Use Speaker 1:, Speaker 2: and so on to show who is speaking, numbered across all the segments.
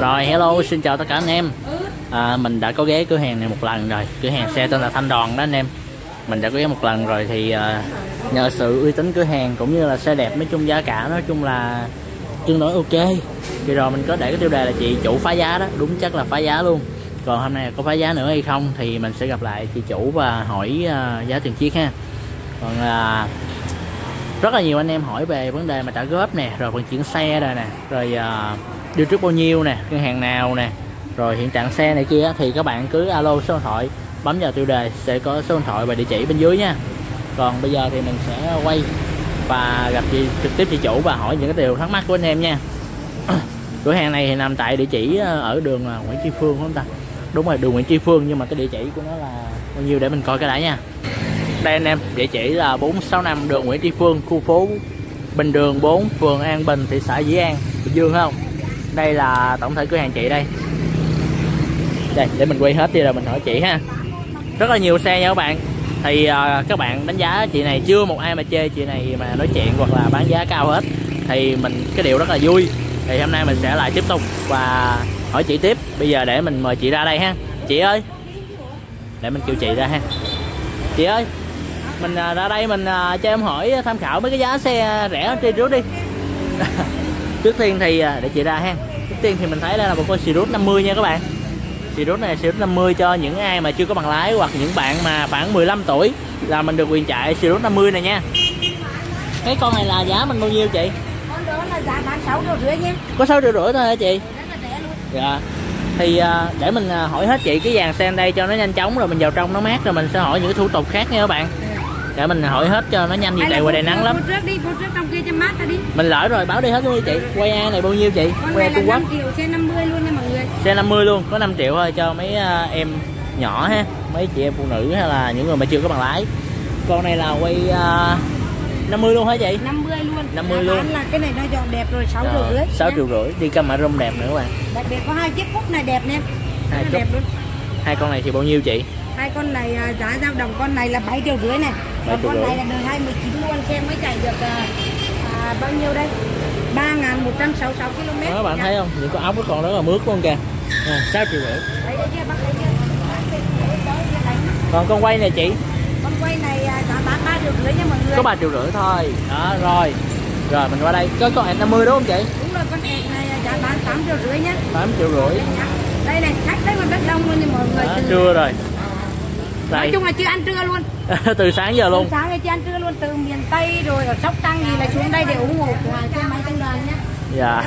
Speaker 1: Rồi hello, xin chào tất cả anh em. Mình đã có ghé cửa hàng này một lần rồi. Cửa hàng xe tên là Thanh Đoàn đó anh em. Mình đã có ghé một lần rồi thì nhờ sự uy tín cửa hàng cũng như là xe đẹp, nói chung giá cả nói chung là tương đối ok. Thì rồi mình có để cái tiêu đề là chị chủ phá giá đó, đúng chắc là phá giá luôn. Còn hôm nay có phá giá nữa hay không thì mình sẽ gặp lại chị chủ và hỏi giá từng chiếc ha. Còn rất là nhiều anh em hỏi về vấn đề mà trả góp nè, rồi vận chuyển xe rồi nè, rồi đưa trước bao nhiêu nè, ngân hàng nào nè, rồi hiện trạng xe này kia, thì các bạn cứ alo số điện thoại, bấm vào tiêu đề sẽ có số điện thoại và địa chỉ bên dưới nha. Còn bây giờ thì mình sẽ quay và gặp chị trực tiếp chị chủ và hỏi những cái điều thắc mắc của anh em nha. Cửa hàng này thì nằm tại địa chỉ ở đường Nguyễn Tri Phương không ta? Đúng rồi, đường Nguyễn Tri Phương, nhưng mà cái địa chỉ của nó là bao nhiêu để mình coi cái đã nha. Đây anh em, địa chỉ là 465 đường Nguyễn Tri Phương, khu phố Bình Đường 4, phường An Bình, thị xã Dĩ An, Bình Dương không? Đây là tổng thể cửa hàng chị đây. Đây, để mình quay hết đi rồi mình hỏi chị ha. Rất là nhiều xe nha các bạn. Thì các bạn đánh giá chị này, chưa một ai mà chê chị này mà nói chuyện hoặc là bán giá cao hết. Thì mình cái điều rất là vui. Thì hôm nay mình sẽ lại tiếp tục và hỏi chị tiếp. Bây giờ để mình mời chị ra đây ha. Chị ơi, để mình kêu chị ra ha. Chị ơi, mình ra đây mình cho em hỏi tham khảo mấy cái giá xe rẻ ở trên trước đi. Trước tiên thì để chị ra ha. Trước tiên thì mình thấy đây là một con Sirius 50 nha các bạn. Sirius này Sirius 50 cho những ai mà chưa có bằng lái hoặc những bạn mà khoảng 15 tuổi là mình được quyền chạy Sirius 50 này nha. Cái con này là giá mình bao nhiêu chị?
Speaker 2: Con đó là giá bán 6,5 triệu nha.
Speaker 1: Có 6,5 triệu thôi hả chị?
Speaker 2: Rất là rẻ luôn.
Speaker 1: Dạ. Thì để mình hỏi hết chị cái dàn xe đây cho nó nhanh chóng, rồi mình vào trong nó mát rồi mình sẽ hỏi những thủ tục khác nha các bạn. Để mình hỏi hết cho nó nhanh, vì tại ngoài đây nắng lắm.
Speaker 2: Vô trước trong kia cho mát ra đi.
Speaker 1: Mình lỡ rồi, báo đi hết luôn đi chị. Quay A này bao nhiêu chị? Quay A Trung Quốc.
Speaker 2: 5 triệu, xe 50 luôn nha mọi người.
Speaker 1: Xe 50 luôn, có 5 triệu thôi cho mấy em nhỏ ha, mấy chị em phụ nữ hay là những người mà chưa có bằng lái. Con này là quay 50 luôn hả chị?
Speaker 2: 50 luôn.
Speaker 1: 50 luôn.
Speaker 2: Là cái này nó dọn đẹp rồi, 6,5 triệu.
Speaker 1: 6,5 triệu, đi camera room đẹp nữa các bạn.
Speaker 2: Đặc biệt có hai chiếc cúp này đẹp nè.
Speaker 1: Hai
Speaker 2: đẹp luôn.
Speaker 1: Hai con này thì bao nhiêu chị?
Speaker 2: Hai con này giá dao động, con này là 7,5 triệu này. Còn con này là đời 2019 luôn, xem mới chạy được bao nhiêu đây? 3.166 km.
Speaker 1: Đó, các bạn thấy không? Những con ốc nó còn rất là mướt luôn kìa. 6,5 triệu.
Speaker 2: Đấy chưa, bác thấy chưa?
Speaker 1: Còn con quay này chị?
Speaker 2: Con quay này giá bán 3,5 triệu nha mọi người.
Speaker 1: Có 3,5 triệu thôi. Đó rồi. Rồi mình qua đây. Có con ẹt 50 đúng không chị?
Speaker 2: Đúng rồi, con ẹt này giá bán 8,5 triệu nhá.
Speaker 1: 8,5 triệu.
Speaker 2: Đây này, khách đấy còn rất đông luôn nha mọi người.
Speaker 1: Đó, trưa rồi.
Speaker 2: Nói chung là chưa ăn trưa luôn.
Speaker 1: Từ sáng giờ luôn.
Speaker 2: Từ sáng giờ chưa ăn trưa luôn, từ miền Tây rồi ở Sóc Trăng gì là xuống đây để ủng hộ cửa hàng xe máy Thanh Đoàn nhá.
Speaker 1: Dạ.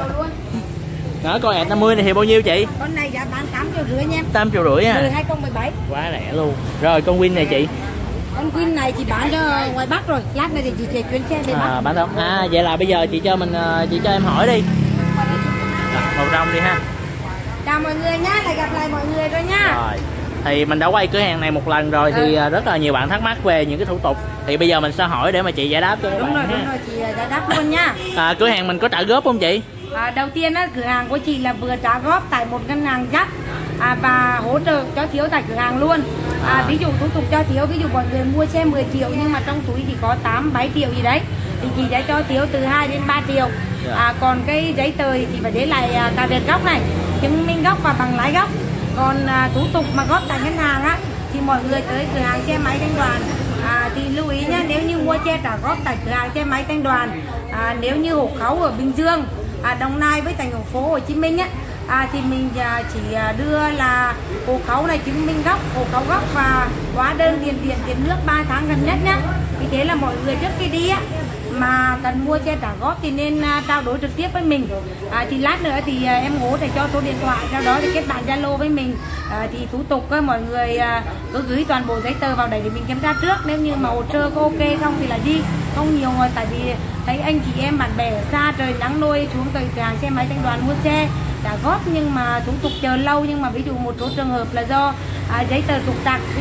Speaker 1: Đó, con ẹt 50 này thì bao nhiêu chị?
Speaker 2: Con này giá bán 8,5 triệu nha.
Speaker 1: 8,5 triệu ha.
Speaker 2: Từ 2017.
Speaker 1: Quá rẻ luôn. Rồi con Win này chị?
Speaker 2: Con Win này chị bán cho ngoài Bắc rồi. Lát này thì chị sẽ chuyến xe về Bắc.
Speaker 1: Bán không? Vậy là bây giờ chị cho em hỏi đi. Màu rong đi ha.
Speaker 2: Chào mọi người nhá, lại gặp lại mọi người rồi nhá.
Speaker 1: Rồi. Thì mình đã quay cửa hàng này một lần rồi thì rất là nhiều bạn thắc mắc về những cái thủ tục. Thì bây giờ mình sẽ hỏi để mà chị giải đáp cho các bạn.
Speaker 2: Đúng rồi, chị giải đáp luôn nha.
Speaker 1: Cửa hàng mình có trả góp không chị?
Speaker 2: Đầu tiên á, cửa hàng của chị là vừa trả góp tại một ngân hàng chắc và hỗ trợ cho thiếu tại cửa hàng luôn. Ví dụ thủ tục cho thiếu, ví dụ mọi người mua xe 10 triệu nhưng mà trong túi chỉ có 8-7 triệu gì đấy thì chị sẽ cho thiếu từ 2 đến 3 triệu. Còn cái giấy tờ thì chị phải để lại cà vẹt gốc này, chứng minh gốc và bằng lái gốc. Còn thủ tục mà góp tại ngân hàng á thì mọi người tới cửa hàng xe máy Thanh Đoàn thì lưu ý nhá, nếu như mua xe trả góp tại cửa hàng xe máy Thanh Đoàn, nếu như hộ khẩu ở Bình Dương, Đồng Nai với thành phố Hồ Chí Minh á, thì mình chỉ đưa là hộ khẩu này, chứng minh gốc, hộ khẩu gốc và hóa đơn tiền điện tiền nước 3 tháng gần nhất nhá. Vì thế là mọi người trước khi đi á mà cần mua xe trả góp thì nên trao đổi trực tiếp với mình. Thì lát nữa thì em Hố sẽ cho số điện thoại, sau đó thì kết bạn Zalo với mình. Thì thủ tục mọi người cứ gửi toàn bộ giấy tờ vào đây để mình kiểm tra trước. Nếu như mà hồ sơ có ok không thì là đi, không nhiều rồi, tại vì thấy anh chị em bạn bè ở xa trời nắng nôi xuống tới cửa hàng xe máy Thanh Đoàn mua xe trả góp nhưng mà thủ tục chờ lâu. Nhưng mà ví dụ một số trường hợp là do giấy tờ trục trặc, ví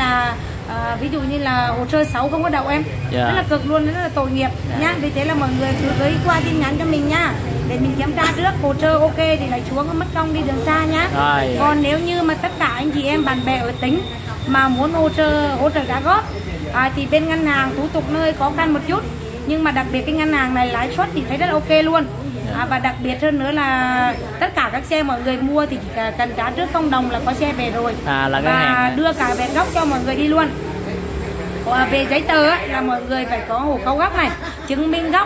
Speaker 2: dụ như là hồ sơ 6 không có đậu em, rất là cực luôn, rất là tội nghiệp nhá. Vì thế là mọi người cứ gửi qua tin nhắn cho mình nhá, để mình kiểm tra trước, hồ sơ ok thì lại xuống, mất công đi đường xa nhá. Còn nếu như mà tất cả anh chị em bạn bè ở tỉnh mà muốn hỗ trợ trả góp thì bên ngân hàng thủ tục nó hơi khó khăn một chút, nhưng mà đặc biệt cái ngân hàng này lãi suất thì thấy rất là ok luôn. Và đặc biệt hơn nữa là tất cả các xe mọi người mua thì chỉ cần trả trước 0 đồng là có xe về rồi.
Speaker 1: Là cái
Speaker 2: và
Speaker 1: hàng
Speaker 2: đưa cả vẹt gốc cho mọi người đi luôn. Về giấy tờ là mọi người phải có hộ khẩu gốc này, chứng minh gốc,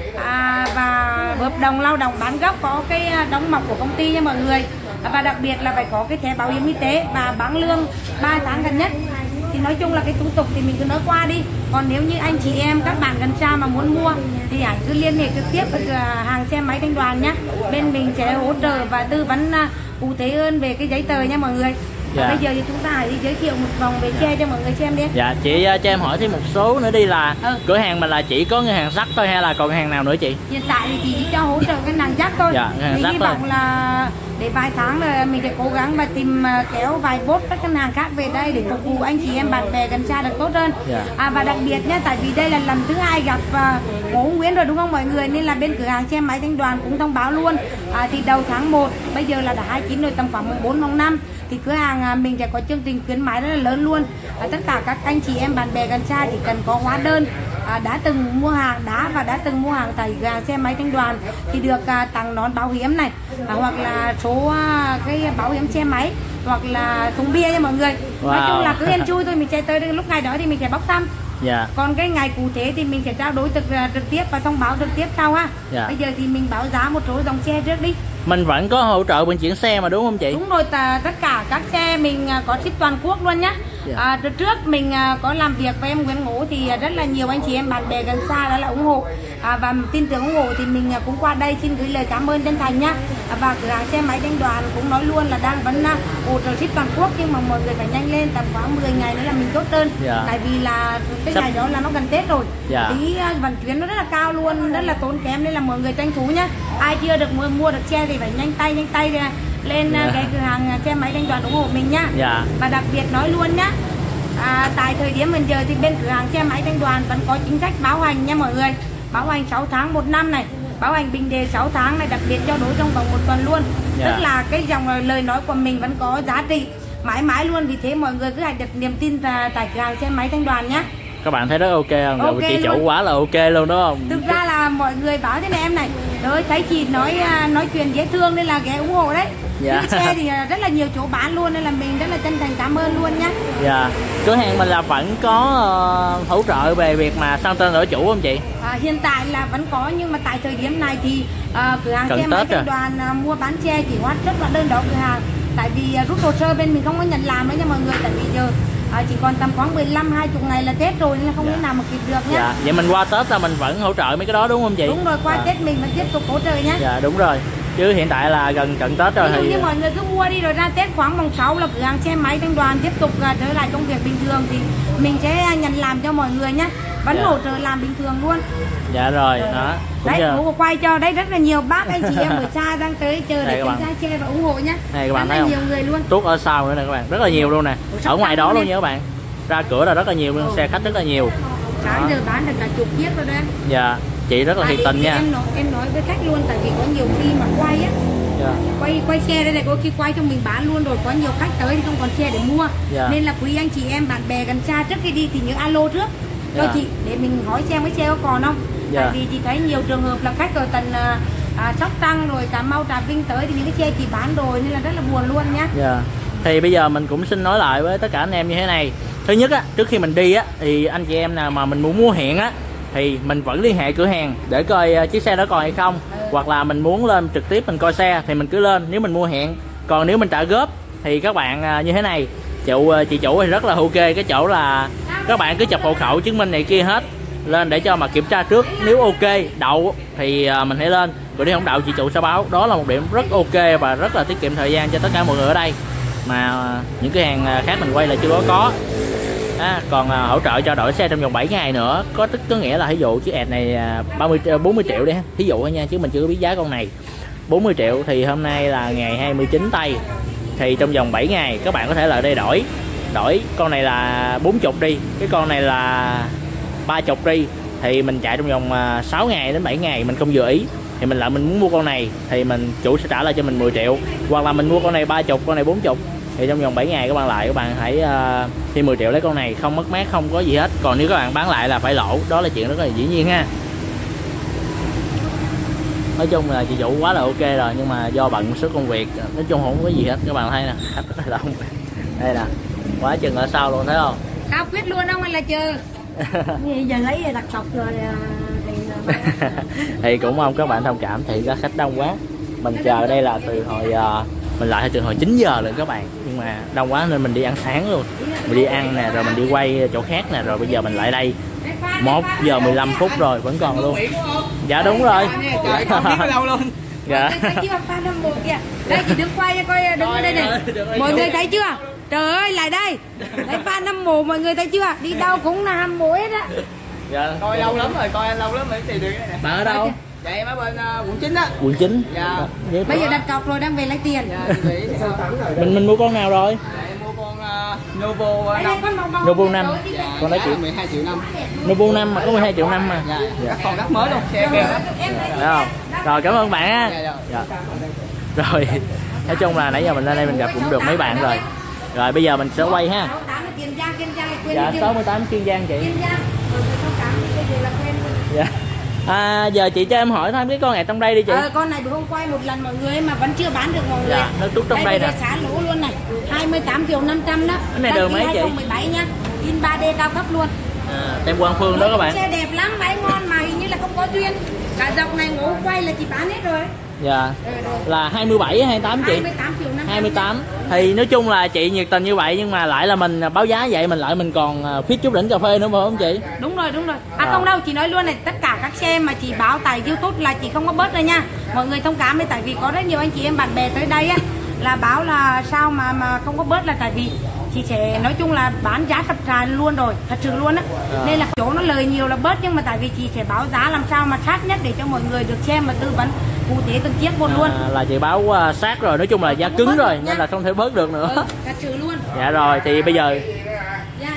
Speaker 2: và hợp đồng lao động bán gốc, có cái đóng mọc của công ty nha mọi người. Và đặc biệt là phải có cái thẻ bảo hiểm y tế và bán lương 3 tháng gần nhất. Thì nói chung là cái thủ tục thì mình cứ nói qua đi. Còn nếu như anh chị em các bạn gần xa mà muốn mua thì hãy cứ liên hệ trực tiếp với cửa hàng xe máy Thanh Đoàn nhé. Bên mình sẽ hỗ trợ và tư vấn cụ thể hơn về cái giấy tờ nha mọi người. Bây giờ thì chúng ta hãy đi giới thiệu một vòng về xe cho mọi người xem đi.
Speaker 1: Dạ chị cho em hỏi thêm một số nữa đi, là cửa hàng mình là chỉ có ngân hàng sắt thôi hay là còn hàng nào nữa chị? Hiện
Speaker 2: tại thì chỉ cho hỗ trợ ngân hàng sắt thôi. Thì hy vọng là để vài tháng là mình sẽ cố gắng và tìm kéo vài bốt các ngân hàng khác về đây để phục vụ anh chị em bạn bè gần xa được tốt hơn. Và đặc biệt nhé, tại vì đây là lần thứ 2 gặp Ngô Nguyễn rồi đúng không mọi người, nên là bên cửa hàng xe máy Thanh Đoàn cũng thông báo luôn. Thì đầu tháng 1 bây giờ là đã 29 rồi, tầm khoảng mùng 4 mùng 5 thì cửa hàng mình sẽ có chương trình khuyến mãi rất là lớn luôn. Tất cả các anh chị em bạn bè gần xa chỉ cần có hóa đơn đã từng mua hàng và đã từng mua hàng tại cửa hàng xe máy Thanh Đoàn thì được tặng nón bảo hiểm này, hoặc là số cái bảo hiểm xe máy, hoặc là thùng bia nha mọi người. Nói chung là cứ yên chui thôi, mình sẽ tới lúc ngày đó thì mình sẽ bóc thăm. Còn cái ngày cụ thể thì mình sẽ trao đổi trực tiếp và thông báo trực tiếp sau ha. Bây giờ thì mình báo giá một số dòng xe trước đi.
Speaker 1: Mình vẫn có hỗ trợ vận chuyển xe mà đúng không chị?
Speaker 2: Đúng rồi, tất cả các xe mình có ship toàn quốc luôn nhá. Trước mình có làm việc với em Nguyễn Ngũ thì rất là nhiều anh chị em bạn bè gần xa đó là ủng hộ và tin tưởng ủng hộ, thì mình cũng qua đây xin gửi lời cảm ơn chân thành nhá. Và cửa hàng xe máy Thanh Đoàn cũng nói luôn là đang vẫn hỗ trợ ship toàn quốc, nhưng mà mọi người phải nhanh lên, tầm khoảng 10 ngày nữa là mình tốt hơn. Tại vì là cái ngày đó là nó gần Tết rồi, phí vận chuyển nó rất là cao luôn, rất là tốn kém, nên là mọi người tranh thủ nhá. Ai chưa được mua được xe thì phải nhanh tay lên cái cửa hàng xe máy Thanh Đoàn ủng hộ mình nhá. Và đặc biệt nói luôn nhá, tại thời điểm bây giờ thì bên cửa hàng xe máy Thanh Đoàn vẫn có chính sách bảo hành nha mọi người. Bảo hành 6 tháng 1 năm này, bảo hành bình đề 6 tháng này, đặc biệt cho đổi trong vòng 1 tuần luôn. Tức là cái dòng lời nói của mình vẫn có giá trị mãi mãi luôn. Vì thế mọi người cứ hãy đặt niềm tin tại cửa hàng xe máy Thanh Đoàn nhá.
Speaker 1: Các bạn thấy rất ok không? Ok chị chủ quá là ok luôn đúng không?
Speaker 2: Thực ra là mọi người báo thế này em này, rồi thấy chị nói chuyện dễ thương nên là ghé ủng hộ đấy. Cái xe thì rất là nhiều chỗ bán luôn, nên là mình rất là chân thành cảm ơn luôn nhá.
Speaker 1: Cửa hàng mình là vẫn có hỗ trợ về việc mà sang tên đổi chủ không chị?
Speaker 2: Hiện tại là vẫn có, nhưng mà tại thời điểm này thì cửa hàng xe máy Thanh Đoàn mua bán xe chỉ hóa chất và đơn độc cửa hàng. Tại vì rút hồ sơ bên mình không có nhận làm nữa nha mọi người, tại vì giờ chỉ còn tầm khoảng 15-20 ngày là Tết rồi nên là không thể nào mà kịp được nhá.
Speaker 1: Vậy mình qua Tết là mình vẫn hỗ trợ mấy cái đó đúng không chị?
Speaker 2: Đúng rồi, qua Tết mình vẫn tiếp tục hỗ trợ nhá.
Speaker 1: Đúng rồi, chứ hiện tại là gần cận Tết rồi.
Speaker 2: Ví dụ như mọi người cứ mua đi rồi ra Tết khoảng mùng 6 là cửa hàng xe máy Thanh Đoàn tiếp tục trở lại công việc bình thường thì mình sẽ nhận làm cho mọi người nhá, vẫn hỗ trợ làm bình thường luôn.
Speaker 1: Rồi đó.
Speaker 2: Đấy, Ngũ quay cho đấy rất là nhiều bác anh chị em ở xa đang tới chờ để kiểm tra xe và ủng hộ nhá.
Speaker 1: Này các bạn
Speaker 2: thấy
Speaker 1: không?
Speaker 2: Nhiều người luôn.
Speaker 1: Tuốt ở sau nữa nè các bạn, rất là nhiều luôn nè. Ở ngoài đó luôn nha các bạn. Ra cửa là rất là nhiều luôn, xe khách rất là nhiều.
Speaker 2: Sáng giờ bán được cả chục chiếc rồi đấy.
Speaker 1: Chị rất là thiệt tình nha.
Speaker 2: Em nói với khách luôn, tại vì có nhiều khi mà quay á, quay xe đây này, có khi quay cho mình bán luôn rồi, có nhiều khách tới thì không còn xe để mua. Nên là quý anh chị em bạn bè gần xa trước khi đi thì nhớ alo trước cho chị để mình hỏi xem cái xe có còn không. Tại vì chị thấy nhiều trường hợp là khách ở tận Sóc Trăng rồi Cà Mau, Trà Vinh tới thì những cái xe chị bán rồi, nên là rất là buồn luôn nhá.
Speaker 1: Thì bây giờ mình cũng xin nói lại với tất cả anh em như thế này. Thứ nhất á, trước khi mình đi á thì anh chị em nào mà mình muốn mua hiện á thì mình vẫn liên hệ cửa hàng để coi chiếc xe đó còn hay không. Hoặc là mình muốn lên trực tiếp mình coi xe thì mình cứ lên nếu mình mua hiện. Còn nếu mình trả góp thì các bạn như thế này, chị chủ thì rất là ok, cái chỗ là các bạn cứ chụp hộ khẩu chứng minh này kia hết lên để cho mà kiểm tra trước. Nếu ok đậu thì mình hãy lên, rồi nếu không đậu chị chủ sẽ báo. Đó là một điểm rất ok và rất là tiết kiệm thời gian cho tất cả mọi người ở đây, mà những cái hàng khác mình quay là chưa có. Còn hỗ trợ cho đổi xe trong vòng 7 ngày nữa. Có nghĩa là ví dụ chiếc ẹt này 40 triệu đi ha, thí dụ thôi nha, chứ mình chưa biết giá con này. 40 triệu thì hôm nay là ngày 29 tây, thì trong vòng 7 ngày các bạn có thể lại đây đổi con này là 40 đi, cái con này là 30 đi, thì mình chạy trong vòng 6 ngày đến 7 ngày mình không vừa ý thì mình muốn mua con này thì chủ sẽ trả lại cho mình 10 triệu, hoặc là mình mua con này 30, con này 40 thì trong vòng 7 ngày các bạn lại, các bạn hãy thêm 10 triệu lấy con này, không mất mát, không có gì hết. Còn nếu các bạn bán lại là phải lỗ, đó là chuyện rất là dĩ nhiên ha. Nói chung là dịch vụ quá là ok rồi, nhưng mà do bận số công việc nói chung không có gì hết. Các bạn thấy nè, khách rất là đông. Đây nè, quá chừng ở sau luôn, thấy không?
Speaker 2: Cao quyết luôn không anh là chờ. Giờ lấy đặt cọc rồi
Speaker 1: thì cũng mong các bạn thông cảm, thì ra khách đông quá. Mình chờ đây là từ hồi mình lại từ hồi 9 giờ rồi các bạn, nhưng mà đông quá nên mình đi ăn sáng luôn. Mình đi ăn nè, rồi mình đi quay chỗ khác nè, rồi bây giờ mình lại đây 1 giờ 15 phút rồi vẫn còn luôn. Dạ đúng rồi.
Speaker 3: Trời, không biết lâu luôn.
Speaker 1: Dạ.
Speaker 2: Thấy chưa, fan hâm mộ kìa. Đây chị đứng quay coi, đứng ở đây này. Mọi người thấy chưa? Trời ơi, lại đây. Thấy fan hâm mộ mọi người thấy chưa? Đi đâu cũng là hâm mộ hết á.
Speaker 1: Dạ.
Speaker 3: Coi lâu lắm rồi, coi anh lâu lắm mới tìm được cái này.
Speaker 1: Bạn ở đâu?
Speaker 3: Dạ em ở bên quận 9 á.
Speaker 1: Quận 9.
Speaker 3: Dạ.
Speaker 2: Bây giờ đặt cọc rồi đang về lấy tiền.
Speaker 3: Dạ,
Speaker 1: Mình mua con nào rồi?
Speaker 3: dạ, em mua con Novo 5.
Speaker 1: Novo 5.
Speaker 3: Dạ,
Speaker 1: Con đó chị
Speaker 3: 12 triệu năm.
Speaker 1: Novo 5 mà có 12 triệu năm mà.
Speaker 3: Dạ, các con rất mới luôn, xe kèm đó.
Speaker 1: Thấy không? Rồi cảm ơn bạn á.
Speaker 3: Dạ,
Speaker 1: Dạ. Rồi nói chung là nãy giờ mình lên đây mình gặp cũng được mấy bạn rồi. Rồi bây giờ mình sẽ quay ha. Dạ 68 Kiên Giang chị. Dạ. Giờ chị cho em hỏi thêm cái con này trong đây đi chị.
Speaker 2: Con này bữa hôm quay một lần mọi người mà vẫn chưa bán được mọi người.
Speaker 1: Dạ, nó tút trong đây nè.
Speaker 2: Xả lỗ luôn này. 28 triệu 500 đó.
Speaker 1: Cái này đường mấy chị?
Speaker 2: 2017 nha. In 3D cao cấp luôn.
Speaker 1: Tem Quang Phương đó các bạn.
Speaker 2: Xe đẹp lắm, váy ngon mà hình như là không có duyên. Cả dọc này ngủ quay là chị bán hết rồi.
Speaker 1: Dạ. Là 27 28 chị.
Speaker 2: 28 triệu 500.
Speaker 1: 28. Thì nói chung là chị nhiệt tình như vậy nhưng mà lại là mình báo giá vậy, mình lại mình còn feed chút đỉnh cà phê nữa phải không chị?
Speaker 2: Đúng rồi, đúng rồi. Không đâu, chị nói luôn này, tất cả các xe mà chị báo tại YouTube là chị không có bớt rồi nha. Mọi người thông cảm đi, tại vì có rất nhiều anh chị em bạn bè tới đây á là báo là sao mà không có bớt, là tại vì chị sẽ nói chung là bán giá thật ra luôn rồi, thật sự luôn á. Nên là chỗ nó lời nhiều là bớt, nhưng mà tại vì chị sẽ báo giá làm sao mà sát nhất để cho mọi người được xem và tư vấn cụ thể từng chiếc một luôn.
Speaker 1: Là chị báo sát rồi, nói chung là giá cứng rồi nên là không thể bớt được nữa.
Speaker 2: Thật sự luôn.
Speaker 1: Dạ rồi thì bây giờ
Speaker 2: Dạ.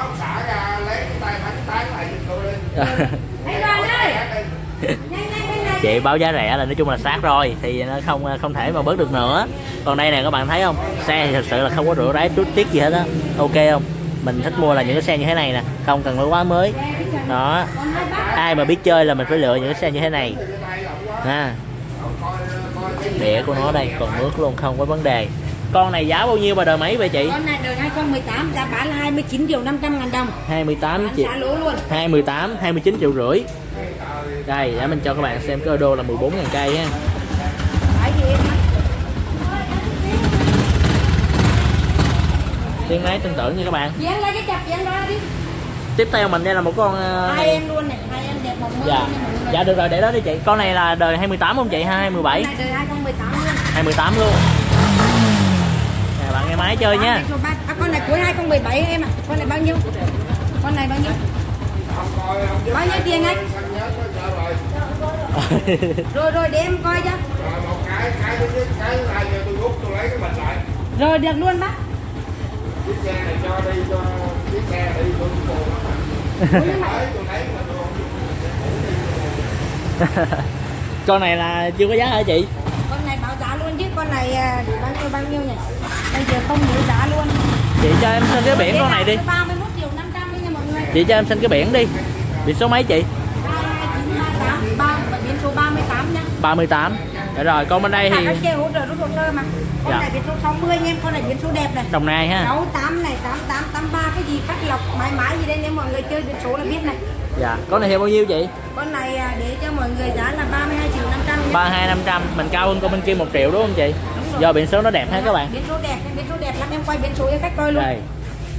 Speaker 2: Anh Đoàn ơi.
Speaker 1: chị báo giá rẻ là nói chung là sát rồi thì nó không thể mà bớt được nữa. Còn đây nè các bạn thấy không, xe thì thật sự là không có rửa ráy chút tiếc gì hết á, ok không? Mình thích mua là những cái xe như thế này nè, không cần phải quá mới đó. Ai mà biết chơi là mình phải lựa những cái xe như thế này ha. Đĩa của nó đây còn nước luôn, không có vấn đề. Con này giá bao nhiêu mà đời mấy vậy chị?
Speaker 2: Con này đời 2018 giá bán là 29 triệu 500 ngàn đồng.
Speaker 1: 28 triệu.
Speaker 2: Giá lỗ luôn.
Speaker 1: 29 triệu rưỡi. Đây để mình cho các bạn xem cái ô đô là 14.000 cây ha. Tiếng máy tin tưởng nha các bạn. Tiếp theo mình đây là một con
Speaker 2: hai em luôn này, hai em đẹp một mơ.
Speaker 1: Dạ. Dạ được rồi, để đó đi chị. Con này là đời 2018 không chị? 2017.
Speaker 2: Con này đời 2018 luôn.
Speaker 1: 2018 luôn. Nè bạn nghe máy chơi nha.
Speaker 2: Con này cuối 2017 em ạ. Con này bao nhiêu? Con này bao nhiêu? Bao nhiêu tiền anh? Rồi để em coi cho. Rồi được luôn bác.
Speaker 4: Chiếc xe này cho đi cho chiếc xe đi
Speaker 1: Con này là chưa có giá hả chị?
Speaker 2: Con này báo giá luôn chứ, con này bao nhiêu nhỉ? Bây giờ không nhớ giá luôn.
Speaker 1: Chị cho em xin cái biển con này đi.
Speaker 2: 31 triệu 500 đi nha mọi người.
Speaker 1: Chị cho em xin cái biển đi. Biển số mấy chị?
Speaker 2: 22938, biển số 38 nha.
Speaker 1: 38. Để rồi, con bên đây thì
Speaker 2: các xe hỗ trợ rút hồ sơ mà. Con này biển số 60 nha em, con này biển số đẹp này.
Speaker 1: Đồng Nai ha.
Speaker 2: 68 này, 88, 83 cái gì cắt lọc mãi mãi gì đây, nếu mọi người chơi biển số là biết này.
Speaker 1: Dạ, con này thì bao nhiêu chị?
Speaker 2: Con này để cho mọi người giá là 32 triệu 500 nha.
Speaker 1: 32 500, mình cao hơn con bên kia 1 triệu đúng không chị? Do biển số nó đẹp ha các bạn.
Speaker 2: Biển số đẹp lắm, em quay biển số cho khách coi luôn.
Speaker 1: Đây.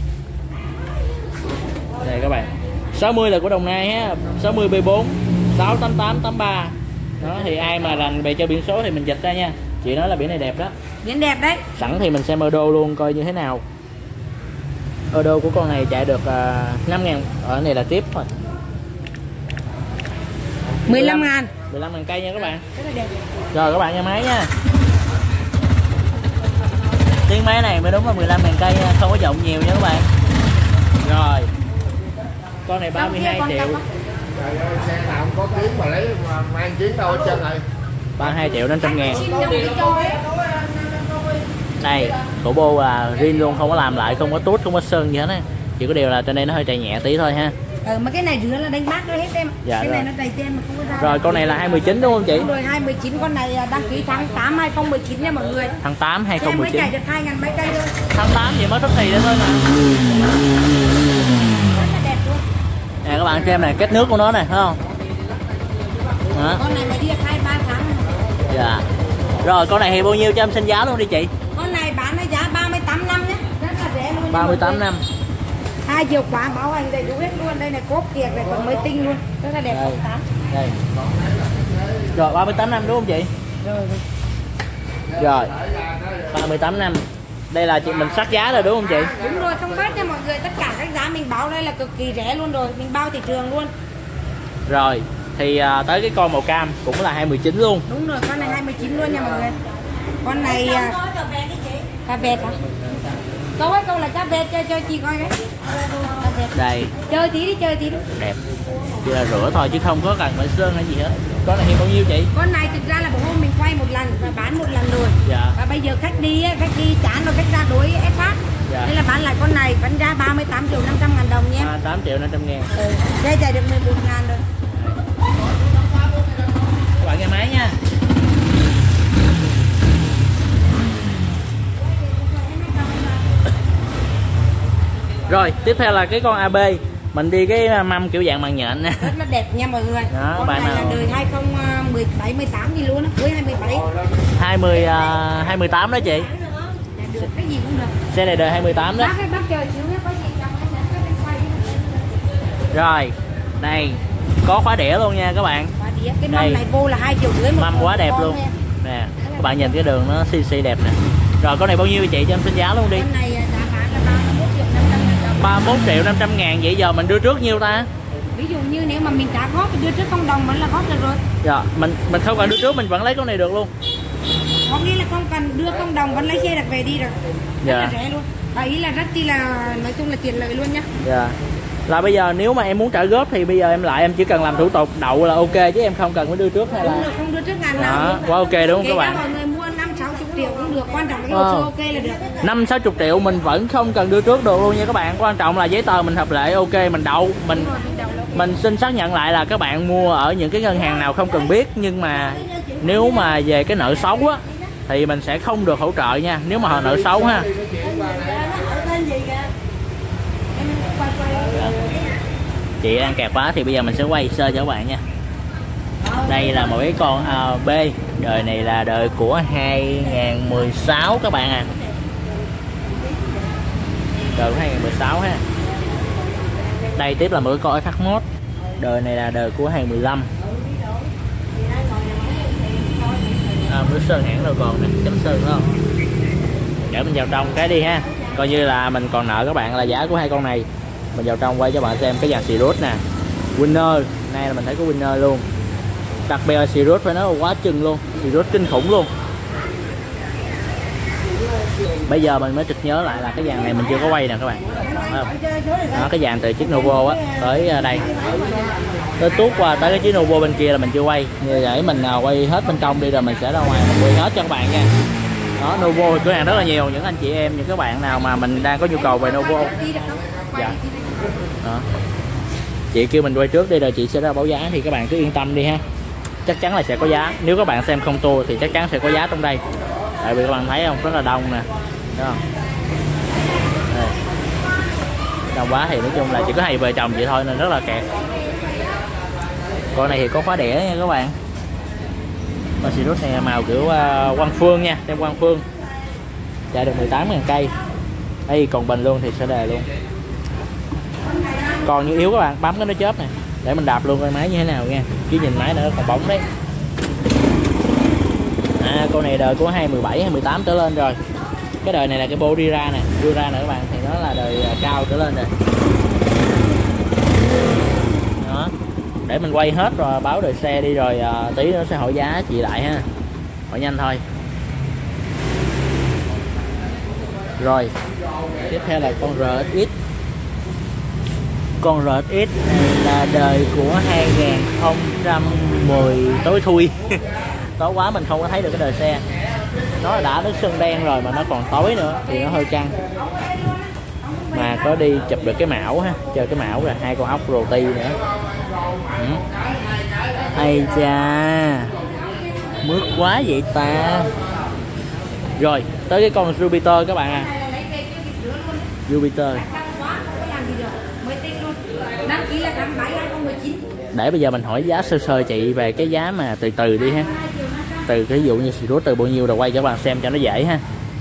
Speaker 1: Đây các bạn. 60 là của Đồng Nai ha, 60 B4 68883. Đó thì ai mà rành về chơi biển số thì mình dịch ra nha. Chị nói là biển này đẹp đó.
Speaker 2: Biển đẹp đấy.
Speaker 1: Sẵn thì mình xem ơ đô luôn coi như thế nào. Ơ đô của con này chạy được 5.000, ở này là tiếp thôi.
Speaker 2: 15.000.
Speaker 1: 15.000 cây nha các bạn.
Speaker 2: Rất là đẹp.
Speaker 1: Rồi các bạn nghe máy nha. Tiếng máy này mới đúng là 15.000 cây nha, không có giọng nhiều nha các bạn. Rồi. Con này 32 triệu.
Speaker 4: Trời ơi, xe nào không có tiếng mà lấy mà mang tiếng đâu hết trơn rồi.
Speaker 1: 32 triệu 500 ngàn. Đây, cổ bô là riêng luôn, không có làm lại, không có tút, không có sơn gì hết á. Chỉ có điều là trên đây nó hơi chạy nhẹ tí thôi ha.
Speaker 2: Mà cái này rửa là đánh bát rồi hết em.
Speaker 1: Dạ,
Speaker 2: cái
Speaker 1: rồi.
Speaker 2: này nó đầy tên mà không có ra.
Speaker 1: Rồi con này là 219 đúng không chị?
Speaker 2: Đúng rồi, 219, con này đăng ký tháng 8 2019 nha mọi người.
Speaker 1: Tháng 8
Speaker 2: Em mới
Speaker 1: 2019.
Speaker 2: chạy được 2.000 mấy cây thôi.
Speaker 1: Tháng 8 thì mới thích thì đấy thôi mà.
Speaker 2: Rất là đẹp luôn.
Speaker 1: Nè các bạn xem này, kết nước của nó này, thấy không? Đó.
Speaker 2: Con này mà đi được 2-3 tháng.
Speaker 1: Dạ. Rồi con này thì bao nhiêu cho em xin giá luôn đi chị?
Speaker 2: Con này bán với giá 38 năm nhé. Rất là rẻ luôn.
Speaker 1: 38 năm.
Speaker 2: 2 chìa khóa bảo hành đầy đủ hết luôn. Đây này cốp kiệt này còn mới tinh luôn. Rất là đẹp.
Speaker 1: Đây.
Speaker 2: 8.
Speaker 1: Đây. Rồi 38 năm đúng không chị? Rồi 38 năm. Đây là chị mình sát giá rồi đúng không chị?
Speaker 2: Đúng rồi, không bớt nha mọi người. Tất cả các giá mình báo đây là cực kỳ rẻ luôn rồi. Mình bao thị trường luôn.
Speaker 1: Rồi thì tới cái con màu cam cũng là 219 luôn.
Speaker 2: Đúng rồi, con này 219 luôn nha mọi người. Con này cà vẹt hả? Câu ấy, câu là cà vẹt cho chị coi cái. Cà vẹt.
Speaker 1: Đây,
Speaker 2: Chơi tí đi, chơi tí đi.
Speaker 1: đẹp. Chỉ là rửa thôi chứ không có cần phải sơn hay gì hết. Con này thì bao nhiêu chị?
Speaker 2: Con này thực ra là bộ hôm mình quay một lần và bán một lần rồi.
Speaker 1: Dạ.
Speaker 2: Và bây giờ khách đi chán rồi, khách ra đối SH.
Speaker 1: Dạ.
Speaker 2: Nên là bán lại con này vẫn ra 38 triệu 500 ngàn đồng nha.
Speaker 1: 8 triệu 500 ngàn.
Speaker 2: Đây chạy được 11 ngàn rồi.
Speaker 1: Các bạn nghe máy nha. Rồi tiếp theo là cái con AB. Mình đi cái mâm kiểu dạng màng nhện nè.
Speaker 2: Rất là đẹp nha mọi người.
Speaker 1: Đó,
Speaker 2: con
Speaker 1: bạn
Speaker 2: này là
Speaker 1: nào-
Speaker 2: đời 2017 18 gì luôn á, cuối 2017.
Speaker 1: 28 đó chị.
Speaker 2: Được, cái gì cũng được.
Speaker 1: Xe này đời 28 đó.
Speaker 2: Bác chờ xíu nhé, có gì cho cái quay.
Speaker 1: Rồi đây có khóa đĩa luôn nha các bạn.
Speaker 2: Quả đĩa, cái
Speaker 1: Đây.
Speaker 2: mâm này vô là 2,5 triệu một
Speaker 1: Mâm quá
Speaker 2: một
Speaker 1: đẹp
Speaker 2: con
Speaker 1: luôn
Speaker 2: nha.
Speaker 1: nè. Các bạn nhìn cái đường nó xi đẹp nè. Rồi con này bao nhiêu chị cho em xin giá luôn đi?
Speaker 2: Con này giá bán là 31 triệu 500 ngàn đồng.
Speaker 1: 31 triệu 500 ngàn. Vậy giờ mình đưa trước nhiêu ta?
Speaker 2: Ví dụ như nếu mà mình trả góp thì đưa trước 0 đồng vẫn là góp được rồi.
Speaker 1: Dạ mình không cần đưa trước, mình vẫn lấy con này được luôn.
Speaker 2: Có nghĩa là không cần đưa 0 đồng vẫn lấy xe được về đi được. Rất là rẻ luôn. Và ý là rất chi là nói chung là tiện lợi luôn nhá.
Speaker 1: Dạ. Là bây giờ nếu mà em muốn trả góp thì bây giờ em lại em chỉ cần làm thủ tục đậu là ok chứ em không cần phải đưa trước hay
Speaker 2: Đúng
Speaker 1: là.
Speaker 2: rồi, không đưa trước ngàn nào
Speaker 1: Đó,
Speaker 2: luôn.
Speaker 1: quá ok đúng không
Speaker 2: Kể
Speaker 1: các
Speaker 2: cả
Speaker 1: bạn?
Speaker 2: mọi người mua 5-60 triệu cũng được, quan trọng là cái hồ sơ ok là được.
Speaker 1: 5-60 triệu mình vẫn không cần đưa trước được luôn nha các bạn. Quan trọng là giấy tờ mình hợp lệ ok, mình đậu mình xin xác nhận lại là các bạn mua ở những cái ngân hàng nào không cần biết. Nhưng mà nếu mà về cái nợ xấu á thì mình sẽ không được hỗ trợ nha, nếu mà họ nợ xấu ha. Chị đang kẹt quá thì bây giờ mình sẽ quay sơ cho các bạn nha. Đây là một cái con B, đời này là đời của 2016 các bạn à. Đời của 2016 ha. Đây tiếp là một cái con FH1, đời này là đời của 2015. Nước sơn hãng đâu còn nè, chấm sơn đúng không? Để mình vào trong cái đi ha. Coi như là mình còn nợ các bạn là giá của hai con này. Mình vào trong quay cho bạn xem cái dàn Sirius nè. Winner, nay là mình thấy có Winner luôn. Đặc biệt là Sirius phải nói là quá chừng luôn, Sirius kinh khủng luôn. Bây giờ mình mới chợt nhớ lại là cái dàn này mình chưa có quay nè các bạn. Đó, cái dàn từ chiếc Novo á tới đây. Tới tuốt qua tới cái chiếc Novo bên kia là mình chưa quay. Như vậy mình quay hết bên trong đi rồi mình sẽ ra ngoài mình quay hết cho các bạn nha. Đó, Novo cửa hàng rất là nhiều, những anh chị em, những các bạn nào mà mình đang có nhu cầu về Novo. Dạ. Đó. Chị kêu mình quay trước đi rồi chị sẽ ra báo giá thì các bạn cứ yên tâm đi ha. Chắc chắn là sẽ có giá. Nếu các bạn xem không tour thì chắc chắn sẽ có giá trong đây. Tại vì các bạn thấy không, rất là đông nè. Đúng không? Đây. Đông quá thì nói chung là chỉ có hai vợ chồng vậy thôi nên rất là kẹt. Con này thì có khóa đĩa nha các bạn. Con Sirius này màu kiểu Quang Phương nha, tem Quang Phương. Chạy được 18.000 cây. Đây còn bình luôn thì sẽ đề luôn. Còn như yếu các bạn, bấm cái nó chớp này để mình đạp luôn coi máy như thế nào nha, chứ nhìn máy nữa còn bóng đấy. Con này đời của 2017 2018 trở lên rồi. Cái đời này là cái body ra nè, đưa ra nè các bạn, thì nó là đời cao trở lên rồi. Đó, để mình quay hết rồi báo đời xe đi rồi tí nó sẽ hỏi giá chị lại ha, hỏi nhanh thôi. Rồi tiếp theo là con RSX. Con RSX này là đời của 2010 tối thui. Tối quá mình không có thấy được cái đời xe. Nó đã nước sơn đen rồi mà nó còn tối nữa thì nó hơi căng. mà có đi chụp được cái mão ha, chơi cái mão rồi 2 con ốc rô ti nữa. Ây cha, mướt quá vậy ta. Rồi tới cái con Jupiter các bạn à. Jupiter để bây giờ mình hỏi giá sơ sơ chị về cái giá mà từ từ đi ha, từ cái ví dụ như Sirius từ bao nhiêu rồi quay cho các bạn xem cho nó dễ ha.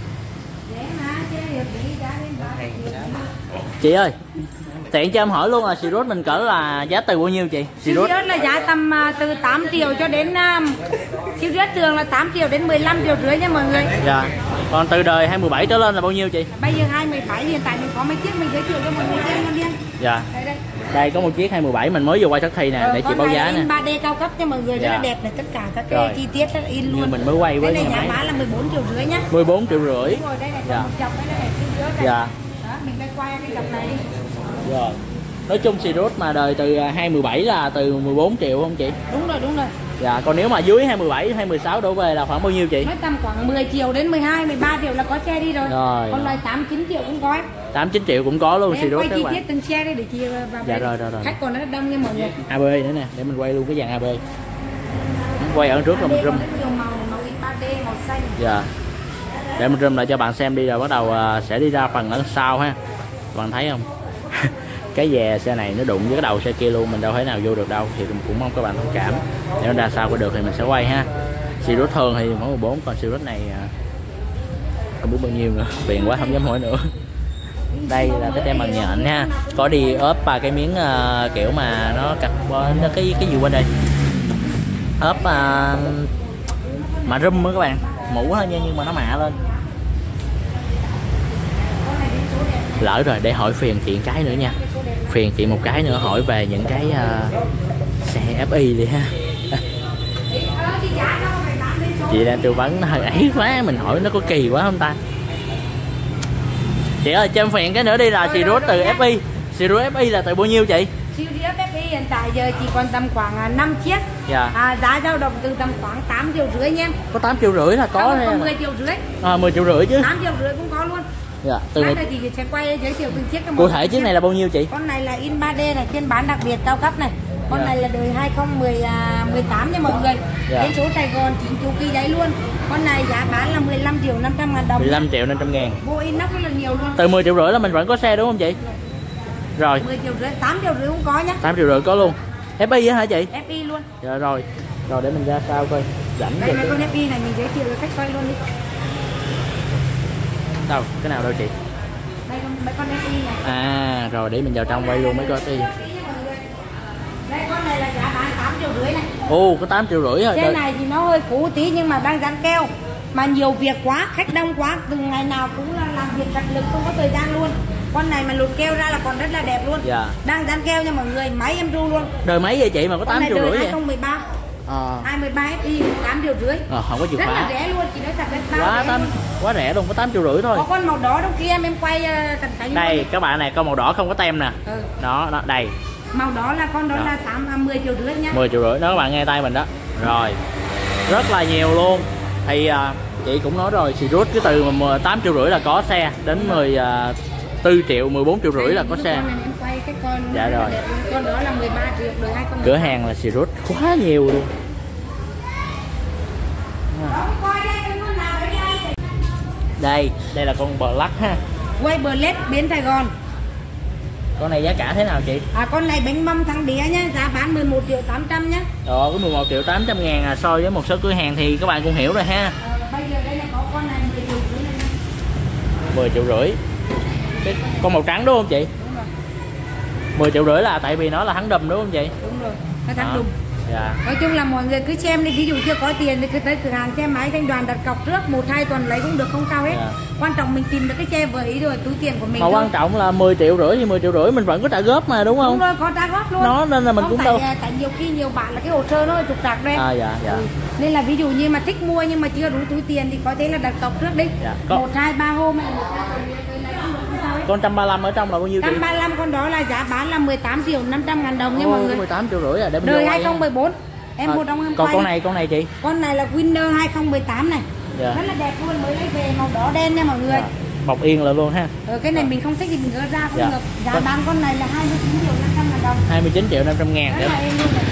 Speaker 1: Chị ơi, tiện cho em hỏi luôn là Sirius mình cỡ là giá từ bao nhiêu chị?
Speaker 2: Sirius là giá tầm từ 8 triệu cho đến Sirius thường là 8 triệu đến 15 triệu rưỡi nha mọi người.
Speaker 1: Dạ. Còn từ đời 2017 trở lên là bao nhiêu chị?
Speaker 2: Bây giờ 2017 hiện tại mình có mấy chiếc mình giới thiệu cho mọi người xem luôn điên.
Speaker 1: Dạ. Đây có một chiếc 2017 mình mới vừa quay sắc thi nè, để chị báo giá nè.
Speaker 2: 3D cao cấp cho mọi người rất là đẹp này, tất cả các cái chi tiết rất là in luôn.
Speaker 1: Như mình mới quay với
Speaker 2: cái này giá bán là 14 triệu rưỡi nhá.
Speaker 1: 14 triệu rưỡi.
Speaker 2: Đúng rồi, đây này có một dọc cái này Sirius này.
Speaker 1: Dạ.
Speaker 2: Đó, mình đang quay cái dọc này đi.
Speaker 1: Rồi. Nói chung Sirius mà đời từ 2017 là từ 14 triệu không chị?
Speaker 2: Đúng rồi, đúng rồi.
Speaker 1: Dạ, còn nếu mà dưới 2017, 2016 đổ về là khoảng bao nhiêu chị?
Speaker 2: Nói tầm khoảng 10 triệu đến 12, 13 triệu là có xe đi rồi.
Speaker 1: Rồi.
Speaker 2: Còn loại 8, 9 triệu cũng có.
Speaker 1: 8, 9 triệu cũng có luôn
Speaker 2: Để
Speaker 1: Sirius
Speaker 2: quay
Speaker 1: các
Speaker 2: chi
Speaker 1: bạn.
Speaker 2: tiết từng xe đi để chia vào.
Speaker 1: Dạ rồi.
Speaker 2: Khách còn rất đông nha mọi người.
Speaker 1: AB nữa nè, để mình quay luôn cái dàn AB. Quay ở trước rồi mình zoom.
Speaker 2: Màu in 3D, màu xanh.
Speaker 1: Dạ. Để mình zoom lại cho bạn xem đi rồi bắt đầu sẽ đi ra phần ở sau ha. Bạn thấy không? Cái dè xe này nó đụng với cái đầu xe kia luôn, mình đâu thể nào vô được đâu, thì cũng mong các bạn thông cảm. Nếu ra sao có được thì mình sẽ quay ha. Sirius thường thì khoảng 14, còn Sirius này không biết bao nhiêu nữa, tiền quá không dám hỏi nữa. Đây là cái tem bằng nhện ha, có đi ốp ba cái miếng kiểu mà nó carbon, nó cái gì quên đây, ốp mà rum đó các bạn, mũ thôi nha nhưng mà nó mạ lên. Lỡ rồi, để hỏi phiền chị cái nữa nha, phiền chị một cái nữa hỏi về những cái xe FI đi ha. Chị đang tư vấn nó hơi ấy quá, mình hỏi nó có kỳ quá không ta. Chị ơi cho em phiền cái nữa đi là Sirius từ FI, Sirius FI là từ bao nhiêu chị?
Speaker 2: Sirius FI hiện tại giờ chỉ còn tầm khoảng 5 chiếc.
Speaker 1: Dạ.
Speaker 2: Giá dao động từ tầm khoảng 8 triệu rưỡi nha.
Speaker 1: Có 8 triệu rưỡi là có hay
Speaker 2: 10 triệu rưỡi.
Speaker 1: 10 triệu rưỡi chứ.
Speaker 2: 8 triệu rưỡi cũng có luôn.
Speaker 1: Dạ, từ này
Speaker 2: chị sẽ quay giới thiệu từng chiếc cho mọi
Speaker 1: cụ thể chiếc này là bao nhiêu chị?
Speaker 2: Con này là in 3D này, phiên bản đặc biệt cao cấp này. Con này là đời 2018 nha mọi người. Đến số Sài Gòn 9 chu kỳ giấy luôn. Con này giá bán là 15 triệu 500 ngàn đồng.
Speaker 1: 15 triệu 500 ngàn.
Speaker 2: Vô inox rất là nhiều luôn.
Speaker 1: Từ 10 triệu rưỡi là mình vẫn có xe đúng không chị? Rồi.
Speaker 2: 10 triệu rưỡi, 8 triệu rưỡi cũng có nhá.
Speaker 1: 8 triệu rưỡi có luôn. FI hả chị?
Speaker 2: FI luôn.
Speaker 1: Dạ rồi. Rồi để mình ra sao coi. Rảnh
Speaker 2: đây là con FI này mình giới thiệu cho khách coi luôn đi.
Speaker 1: Đâu, cái nào đâu chị?
Speaker 2: Đây mấy con FI này.
Speaker 1: À, rồi để mình vào trong quay luôn mấy con FI.
Speaker 2: Đây con này là giá bán 8 triệu rưỡi này.
Speaker 1: Ồ, có 8 triệu rưỡi rồi.
Speaker 2: Cái này thì nó hơi cũ tí nhưng mà đang dán keo. Mà nhiều việc quá, khách đông quá, từng ngày nào cũng là làm việc cật lực không có thời gian luôn. Con này mà lột keo ra là còn rất là đẹp luôn.
Speaker 1: Dạ.
Speaker 2: Đang dán keo nha mọi người, máy em ru luôn.
Speaker 1: Đời mấy vậy chị mà có 8 triệu rưỡi vậy?
Speaker 2: 2013. 2013 FI 8 triệu rưỡi.
Speaker 1: Không có chìa khóa.
Speaker 2: Rất là rẻ luôn, chị nói thật rất
Speaker 1: quá rẻ luôn, có 8 triệu rưỡi thôi.
Speaker 2: Có con màu đỏ trong kia em quay cận cảnh.
Speaker 1: Đây các bạn này, con màu đỏ không có tem nè. Đó, đây.
Speaker 2: Màu đỏ là con đó là 10 triệu rưỡi nha.
Speaker 1: 10 triệu rưỡi đó các bạn nghe tay mình đó. Rồi. Rất là nhiều luôn. Thì chị cũng nói rồi, Sirius cái từ 8 triệu rưỡi là có xe đến 14 triệu, 14 triệu rưỡi là có xe. Dạ rồi.
Speaker 2: Con đó là 13 triệu đời 2013.
Speaker 1: Cửa hàng là Sirius quá nhiều luôn. Đây là con Black ha.
Speaker 2: Quay Black biến Sài Gòn.
Speaker 1: Con này giá cả thế nào chị?
Speaker 2: Con này bánh mâm thắng đĩa nhá, giá bán 11 triệu 800 nhá.
Speaker 1: Có 11 triệu 800 ngàn so với một số cửa hàng thì các bạn cũng hiểu rồi ha.
Speaker 2: Bây giờ đây là có con này 10 triệu rưỡi này.
Speaker 1: 10 triệu rưỡi. Con màu trắng đúng không chị?
Speaker 2: Đúng rồi.
Speaker 1: 10 triệu rưỡi là tại vì nó là thắng đùm đúng không chị?
Speaker 2: Đúng rồi, nó thắng đùm.
Speaker 1: Dạ.
Speaker 2: Nói chung là mọi người cứ xem đi, ví dụ chưa có tiền thì cứ tới cửa hàng xe máy thanh đoàn đặt cọc trước 1-2 tuần lấy cũng được, không sao hết. Quan trọng mình tìm được cái xe vừa ý rồi, túi tiền của mình.
Speaker 1: Mà quan trọng là 10 triệu rưỡi thì 10 triệu rưỡi mình vẫn có trả góp mà đúng không?
Speaker 2: Đúng rồi, có trả góp luôn.
Speaker 1: Nó nên là mình cũng đâu.
Speaker 2: Tại nhiều khi nhiều bạn là cái hồ sơ nó hơi trục trặc đây.
Speaker 1: Dạ.
Speaker 2: Nên là ví dụ như mà thích mua nhưng mà chưa đủ túi tiền thì có thể là đặt cọc trước đi. 1-2-3 hôm hay 1-2
Speaker 1: con 135 ở trong là bao nhiêu chị?
Speaker 2: 135 con đó là giá bán là 18 triệu 500 ngàn đồng nha mọi người.
Speaker 1: 18 triệu rưỡi à, để mình
Speaker 2: đời 2014. Em mua trong em
Speaker 1: còn con này chị?
Speaker 2: Con này là Winner 2018 này. Rất là đẹp luôn, mới lấy về màu đỏ đen nha mọi người.
Speaker 1: bọc yên lại luôn ha.
Speaker 2: Cái này mình không thích thì mình gỡ ra cũng
Speaker 1: Dạ.
Speaker 2: được. Giá bán con này là 29.500.000 đồng.
Speaker 1: 29.500.000
Speaker 2: Rất
Speaker 1: đấy.
Speaker 2: là êm luôn này.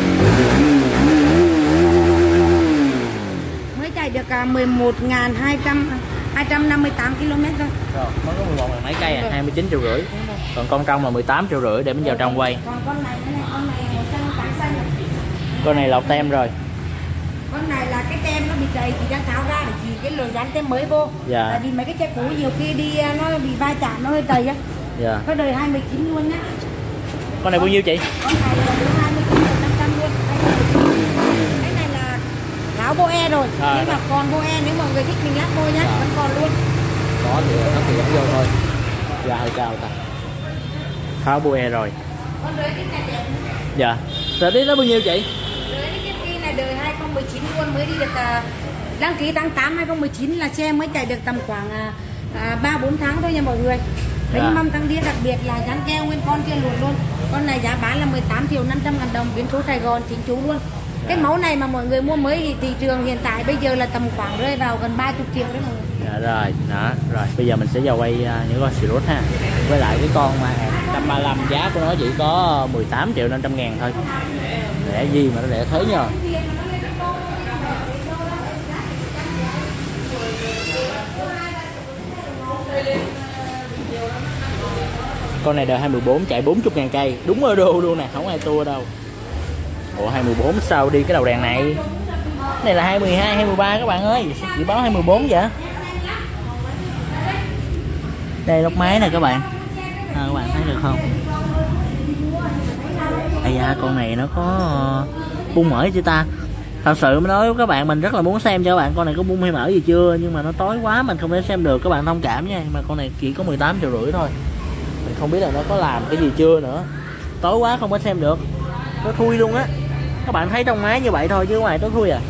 Speaker 2: Mới chạy được 11.258 km thôi.
Speaker 1: Rồi, mới có 11 mấy cây à, 29,5 triệu. Còn con trong là 18,5 triệu để mình vào trong quay.
Speaker 2: Còn con này màu trắng xanh này.
Speaker 1: Con này lọc tem rồi.
Speaker 2: Con này là cái tem nó bị chảy thì đang tháo ra để chỉ cái lồi dán tem mới vô.
Speaker 1: Dạ.
Speaker 2: Tại vì mấy cái xe cũ nhiều khi đi nó bị va chạm nó hơi tầy á.
Speaker 1: Dạ.
Speaker 2: Có đời 29 luôn nhá.
Speaker 1: Con này bao nhiêu chị?
Speaker 2: Con này là 29.500 luôn. Cái này là tháo boe rồi.
Speaker 1: À,
Speaker 2: nhưng mà còn boe nếu mọi người thích mình lắp boe nhá, vẫn còn luôn.
Speaker 1: Có thì nó thì vẫn vô thôi. Dạ hơi cao ta. Tháo bue rồi.
Speaker 2: Con rưỡi cái này đẹp.
Speaker 1: Dạ. Rồi đi nó bao nhiêu chị?
Speaker 2: Rưỡi cái kia này đời 2019 luôn, mới đi được đăng ký tháng 8 2019 là xe mới chạy được tầm khoảng 3-4 tháng thôi nha mọi người. Bánh mâm tăng đĩa đặc biệt là dán keo nguyên con kia luồn luôn. Con này giá bán là 18.500.000 đồng, biển số Sài Gòn chính chủ luôn. Cái mẫu này mà mọi người mua mới thì thị trường hiện tại bây giờ là tầm khoảng rơi vào gần 30 triệu đấy mọi người.
Speaker 1: Dạ rồi, đó. Rồi bây giờ mình sẽ vào quay những con Sirius ha. Với lại cái con mà 135 giá của nó chỉ có 18.500.000 thôi. Rẻ gì mà nó rẻ thế nhờ. Con này đời 2014 chạy 40.000 cây, đúng ở đô luôn nè, không ai tua đâu. Ủa 2014 sao đi cái đầu đèn này? Cái này là 2012, 2013 các bạn ơi, sao chỉ báo 2014 vậy? Đây lốc máy nè các bạn. Các bạn thấy được không? Ây da, con này nó có bung mở chưa ta? Thật sự mới nói với các bạn, mình rất là muốn xem cho các bạn con này có bung hay mở gì chưa, nhưng mà nó tối quá mình không thể xem được, các bạn thông cảm nha. Mà con này chỉ có 18,5 triệu thôi. Mình không biết là nó có làm cái gì chưa nữa. Tối quá không có xem được. Nó thui luôn á. Các bạn thấy trong máy như vậy thôi chứ ngoài tối thui à.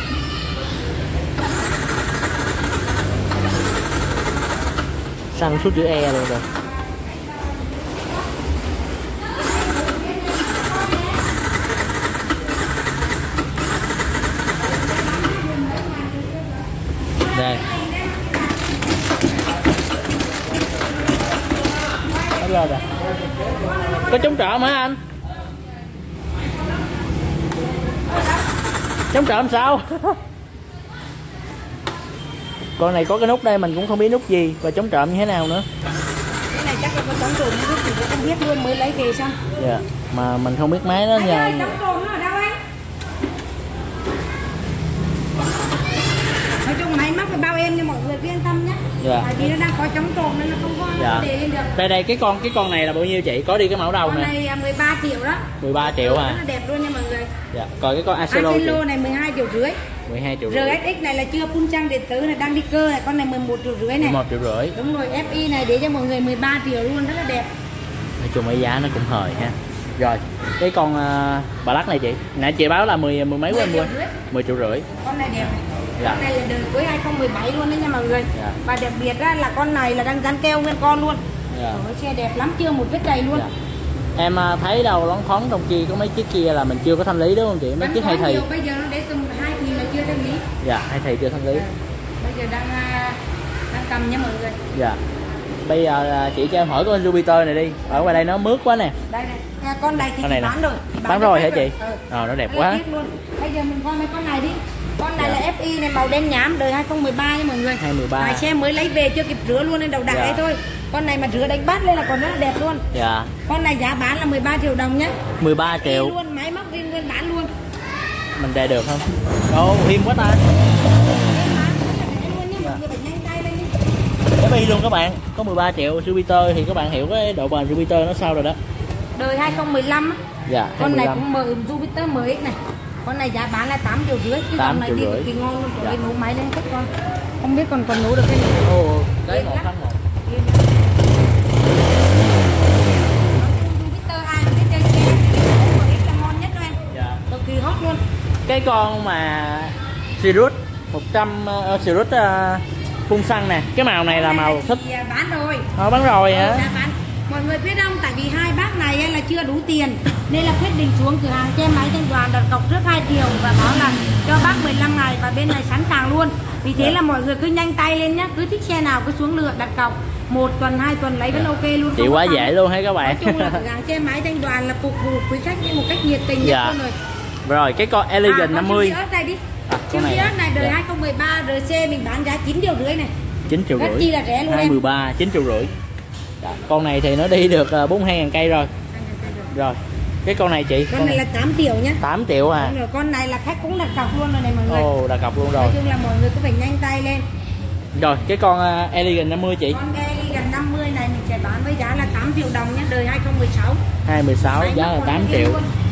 Speaker 1: Xăng số chữ E luôn rồi. Đây. Hết lên rồi. Có chống trộm hả anh? Chống trộm sao? Con này có cái nút đây mình cũng không biết nút gì và chống trộm như thế nào nữa.
Speaker 2: Cái này chắc là có chống trộm nút thì cũng không biết luôn, mới lấy về xong.
Speaker 1: Dạ. Mà mình không biết máy nó nhờ.
Speaker 2: Chống trộm nó ở đâu anh? Nói chung máy móc phải bao em cho mọi người yên tâm nhé.
Speaker 1: Dạ.
Speaker 2: Tại vì nó đang có chống trộm nên nó không có để lên được.
Speaker 1: Đây cái con này là bao nhiêu chị? Có đi cái mẫu đầu
Speaker 2: Con
Speaker 1: nè.
Speaker 2: này 13 triệu đó.
Speaker 1: 13 triệu à.
Speaker 2: Rất là đẹp luôn nha mọi người.
Speaker 1: Dạ. Còn cái con Acelo
Speaker 2: này 12,5 triệu.
Speaker 1: 12,5 triệu.
Speaker 2: RSX này là chưa phun xăng điện tử này, đang đi cơ này, con này 11,5 triệu này.
Speaker 1: 11,5 triệu.
Speaker 2: Đúng rồi, FI này để cho mọi người 13 triệu luôn, rất là đẹp.
Speaker 1: Nói chung cái giá nó cũng hời ha. Rồi, cái con bà lắc này chị, nãy chị báo là mười mấy quên mua. 10,5 triệu.
Speaker 2: Con này đẹp này.
Speaker 1: Dạ.
Speaker 2: Con này là đời cuối 2017 luôn đấy nha mọi người.
Speaker 1: Dạ.
Speaker 2: Và đặc biệt ra là con này là đang dán keo nguyên con luôn.
Speaker 1: Dạ.
Speaker 2: Ôi, xe đẹp lắm, chưa một vết đầy luôn.
Speaker 1: Dạ. Em thấy đâu loáng thoáng trong kia có mấy chiếc kia là mình chưa có thanh lý đúng không chị? Mấy chiếc hay thì.
Speaker 2: Bây giờ nó để tầm 2 thì là chưa thanh lý.
Speaker 1: Dạ, hay thì chưa thanh lý.
Speaker 2: Bây giờ đang cầm nha mọi người.
Speaker 1: Dạ. Bây giờ chị cho em hỏi con Jupiter này đi. Ở ngoài đây nó mướt quá nè.
Speaker 2: Đây này. Con này thì
Speaker 1: Con này
Speaker 2: bán rồi.
Speaker 1: Bán rồi hả chị? Nó đẹp quá.
Speaker 2: Luôn. Bây giờ mình coi mấy con này đi. Con này là FI này, màu đen nhám, đời 2013 nha mọi người.
Speaker 1: 2013.
Speaker 2: Tại xe mới lấy về chưa kịp rửa luôn nên đầu đặc ấy thôi. Con này mà rửa đánh bắt lên là còn rất là đẹp luôn.
Speaker 1: Dạ.
Speaker 2: Con này giá bán là 13 triệu đồng nhá.
Speaker 1: 13 triệu.
Speaker 2: Luôn, máy móc in nguyên bán luôn.
Speaker 1: Mình đè được không? Ồ, hiếm quá ta. Cái bi luôn các bạn, có 13 triệu Jupiter thì các bạn hiểu cái độ bền Jupiter nó sao rồi đó.
Speaker 2: Đời 2015 á.
Speaker 1: Dạ,
Speaker 2: con
Speaker 1: 25.
Speaker 2: này cũng mở Jupiter mới này. Con này giá bán là 8,5 triệu. Cái dòng này đi cực kỳ ngon luôn, cái nổ máy lên thích con. Không biết còn nổ được cái này.
Speaker 1: Ồ, cái 181.
Speaker 2: Jupiter ai cũng biết chơi xe, MX là ngon nhất đó em.
Speaker 1: Dạ.
Speaker 2: Cực kỳ hot luôn.
Speaker 1: Cái con mà Sirius 100 Sirius phun xăng nè, cái màu này là màu thích.
Speaker 2: Bán rồi.
Speaker 1: Bán rồi hả?
Speaker 2: Dạ bán. Mọi người biết không, tại vì hai bác này là chưa đủ tiền nên là quyết định xuống cửa hàng xe máy Thanh Toàn đặt cọc trước 2 triệu và bảo là cho bác 15 ngày và bên này sẵn sàng luôn. Vì thế là mọi người cứ nhanh tay lên nhá, cứ thích xe nào cứ xuống lựa đặt cọc 1 tuần 2 tuần lấy vẫn ok luôn.
Speaker 1: Chị quá dễ luôn hay các bạn.
Speaker 2: Nói chung là cửa hàng xe máy Thanh Đoàn là phục vụ quý khách như một cách nhiệt tình nhất luôn rồi.
Speaker 1: Rồi cái con Elegant 50.
Speaker 2: Con này đi.
Speaker 1: Con
Speaker 2: này đời 2013 RC mình bán giá 9,5 triệu này.
Speaker 1: 9,5 triệu.
Speaker 2: Rất chi là rẻ luôn
Speaker 1: 2013 9,5 triệu. Con này thì nó đi được 42.000 cây rồi. Rồi. Cái con này chị?
Speaker 2: Con này là 8 triệu nhá.
Speaker 1: 8 triệu à?
Speaker 2: Đúng rồi, con này là khách cũng đặt cọc luôn rồi này mọi người.
Speaker 1: Ồ, đặt cọc luôn rồi.
Speaker 2: Nói chung là mọi người cứ phải nhanh tay lên.
Speaker 1: Rồi, cái con Elegant 50 chị?
Speaker 2: Con Elegant 50 này mình sẽ bán với giá là 8 triệu đồng nhé, đời 2016.
Speaker 1: 2016 giá là 8 triệu.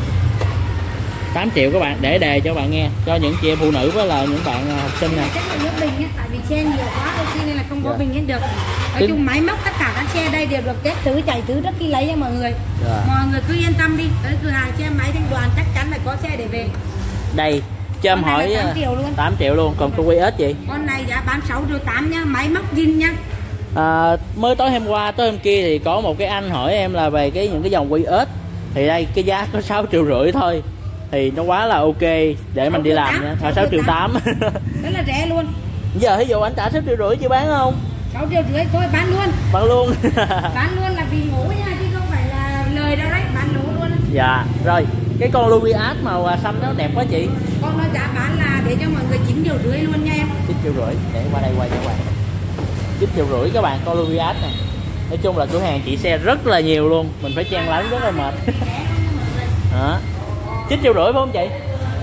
Speaker 1: 8 triệu các bạn, để đề cho bạn nghe, cho những chị em phụ nữ với là những bạn học sinh nè.
Speaker 2: Chắc là nước bình nhé, tại vì xe nhiều quá đôi khi nên là không có bình hết được. Nói chung máy móc tất cả các xe đây đều được test thử chạy thử trước khi lấy nha mọi người. Mọi người cứ yên tâm đi, tới cửa hàng xe máy Thanh Đoàn chắc chắn là có xe để về.
Speaker 1: Đây, cho em hỏi
Speaker 2: 8 triệu luôn.
Speaker 1: 8 triệu luôn, còn con QS gì?
Speaker 2: Con này giá bán 6,8 triệu nha, máy móc zin nha.
Speaker 1: Mới tối hôm qua, tối hôm kia thì có một cái anh hỏi em là về những cái dòng QS. Thì đây cái giá có 6,5 triệu thôi. Thì nó quá là ok để mình đi làm nha. 6,8 triệu.
Speaker 2: Rất là rẻ luôn.
Speaker 1: Giờ ví dụ anh trả 6,5 triệu chị bán không?
Speaker 2: 6,5 triệu thôi bán luôn.
Speaker 1: Bán luôn.
Speaker 2: Bán luôn là vì ngủ nha chứ không phải là lời đâu đấy, bán lỗ luôn.
Speaker 1: Dạ, rồi cái con Louis Art màu xanh nó đẹp quá chị.
Speaker 2: Con nó giá bán là để cho mọi người 9,5 triệu luôn nha em.
Speaker 1: 9,5 triệu, để qua đây quay cho các bạn. 9,5 triệu các bạn, con Louis Art này. Nói chung là cửa hàng chị xe rất là nhiều luôn, mình phải chen lấn rất là mệt. Đó. 9,5 triệu phải không chị?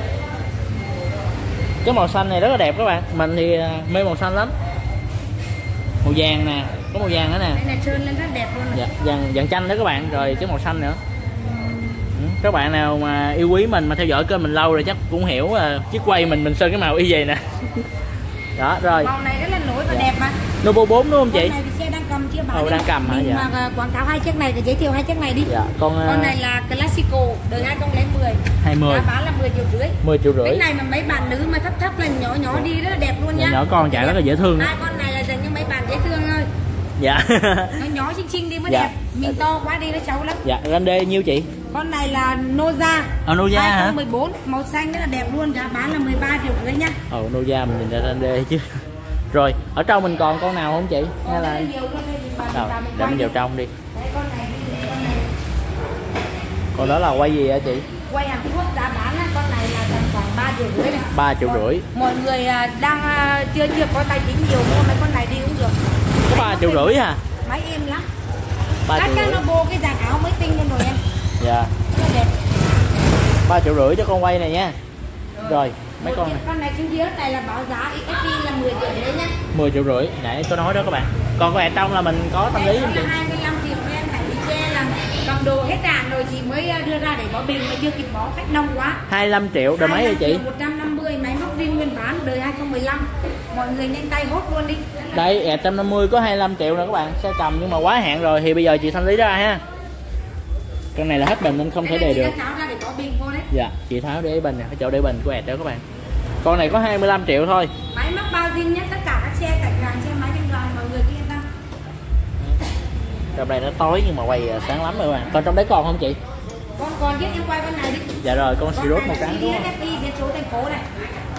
Speaker 1: Cái màu xanh này rất là đẹp các bạn, mình thì mê màu xanh lắm. Màu vàng nè, có màu vàng nữa nè.
Speaker 2: Đây là sơn lên rất đẹp luôn.
Speaker 1: Dạ, vàng chanh đó các bạn, rồi cái màu xanh nữa. Các bạn nào mà yêu quý mình mà theo dõi kênh mình lâu rồi chắc cũng hiểu chiếc quay mình sơn cái màu y vậy nè. Đó rồi.
Speaker 2: Màu này rất là nổi và đẹp mà.
Speaker 1: Novo 4 đúng không chị?
Speaker 2: Con này thì xe đang cầm chưa bán.
Speaker 1: Đang cầm hả?
Speaker 2: Mình
Speaker 1: dạ.
Speaker 2: mà quảng cáo hai chiếc này thì giới thiệu hai chiếc này đi.
Speaker 1: Dạ,
Speaker 2: con này là Classico đời 2010.
Speaker 1: 20.
Speaker 2: Giá bán là 10,5 triệu.
Speaker 1: 10,5 triệu.
Speaker 2: Cái này mà mấy bạn nữ mà thấp là nhỏ đi rất là đẹp luôn nhá.
Speaker 1: Nhỏ con chạy rất là dễ thương.
Speaker 2: Hai con này là dành cho mấy bạn dễ thương thôi.
Speaker 1: Dạ.
Speaker 2: Nó nhỏ xinh đi mới đẹp. Mình to quá đi nó xấu lắm.
Speaker 1: Dạ, Grande nhiêu chị?
Speaker 2: Con này là Noza.
Speaker 1: Noza hả?
Speaker 2: 2014, màu xanh rất là đẹp luôn, giá bán là 13,5 triệu nhá.
Speaker 1: Noza mình nhìn ra Grande chứ. Rồi, ở trong mình còn con nào không chị? Hay là để mình vào trong đi. Con đó là quay gì hả chị?
Speaker 2: Quay Hàn Quốc giá bán con này là tầm khoảng 3,5 triệu này.
Speaker 1: 3,5 triệu.
Speaker 2: Mọi người đang chưa có tài chính nhiều mua mấy con này đi cũng được.
Speaker 1: Có 3,5 triệu hả?
Speaker 2: Máy êm lắm.
Speaker 1: 3,5 triệu.
Speaker 2: Chắc nó bô cái dàn áo mới tinh lên rồi em.
Speaker 1: Dạ.
Speaker 2: Rất là đẹp.
Speaker 1: 3,5 triệu cho con quay này nha. Rồi, mấy con này.
Speaker 2: Con này dưới này là báo giá XP là 10,5 triệu nha.
Speaker 1: 10,5 triệu. Nãy tôi nói đó các bạn. Còn cái trong là mình có tâm lý không chị?
Speaker 2: 25 triệu em, tại vì xe là cầm đồ hết hạn rồi chị mới đưa ra để bỏ bình mà chưa kịp bỏ, khách đông quá.
Speaker 1: 25 triệu đời mấy vậy chị?
Speaker 2: 150, máy móc zin nguyên bản đời 2015. Mọi người nhanh tay hốt luôn đi.
Speaker 1: Đây, 150 có 25 triệu nè các bạn, xe cầm nhưng mà quá hạn rồi thì bây giờ chị thanh lý ra ha. Con này là hết bình nên không thể đề được. Dạ, chị tháo để bình này, cái chỗ để bình của ẹt đó các bạn. Con này có 25 triệu thôi.
Speaker 2: Máy móc bao zin nhé, tất cả các xe tại cửa hàng xe máy Thanh Đoàn, mọi người cứ yên tâm.
Speaker 1: Trong đây nó tối nhưng mà quay sáng lắm rồi các bạn. Còn trong đấy còn không chị?
Speaker 2: Còn chứ em quay con này đi.
Speaker 1: Dạ rồi, con Sirius màu trắng đúng không?
Speaker 2: Đi biển số thành phố này.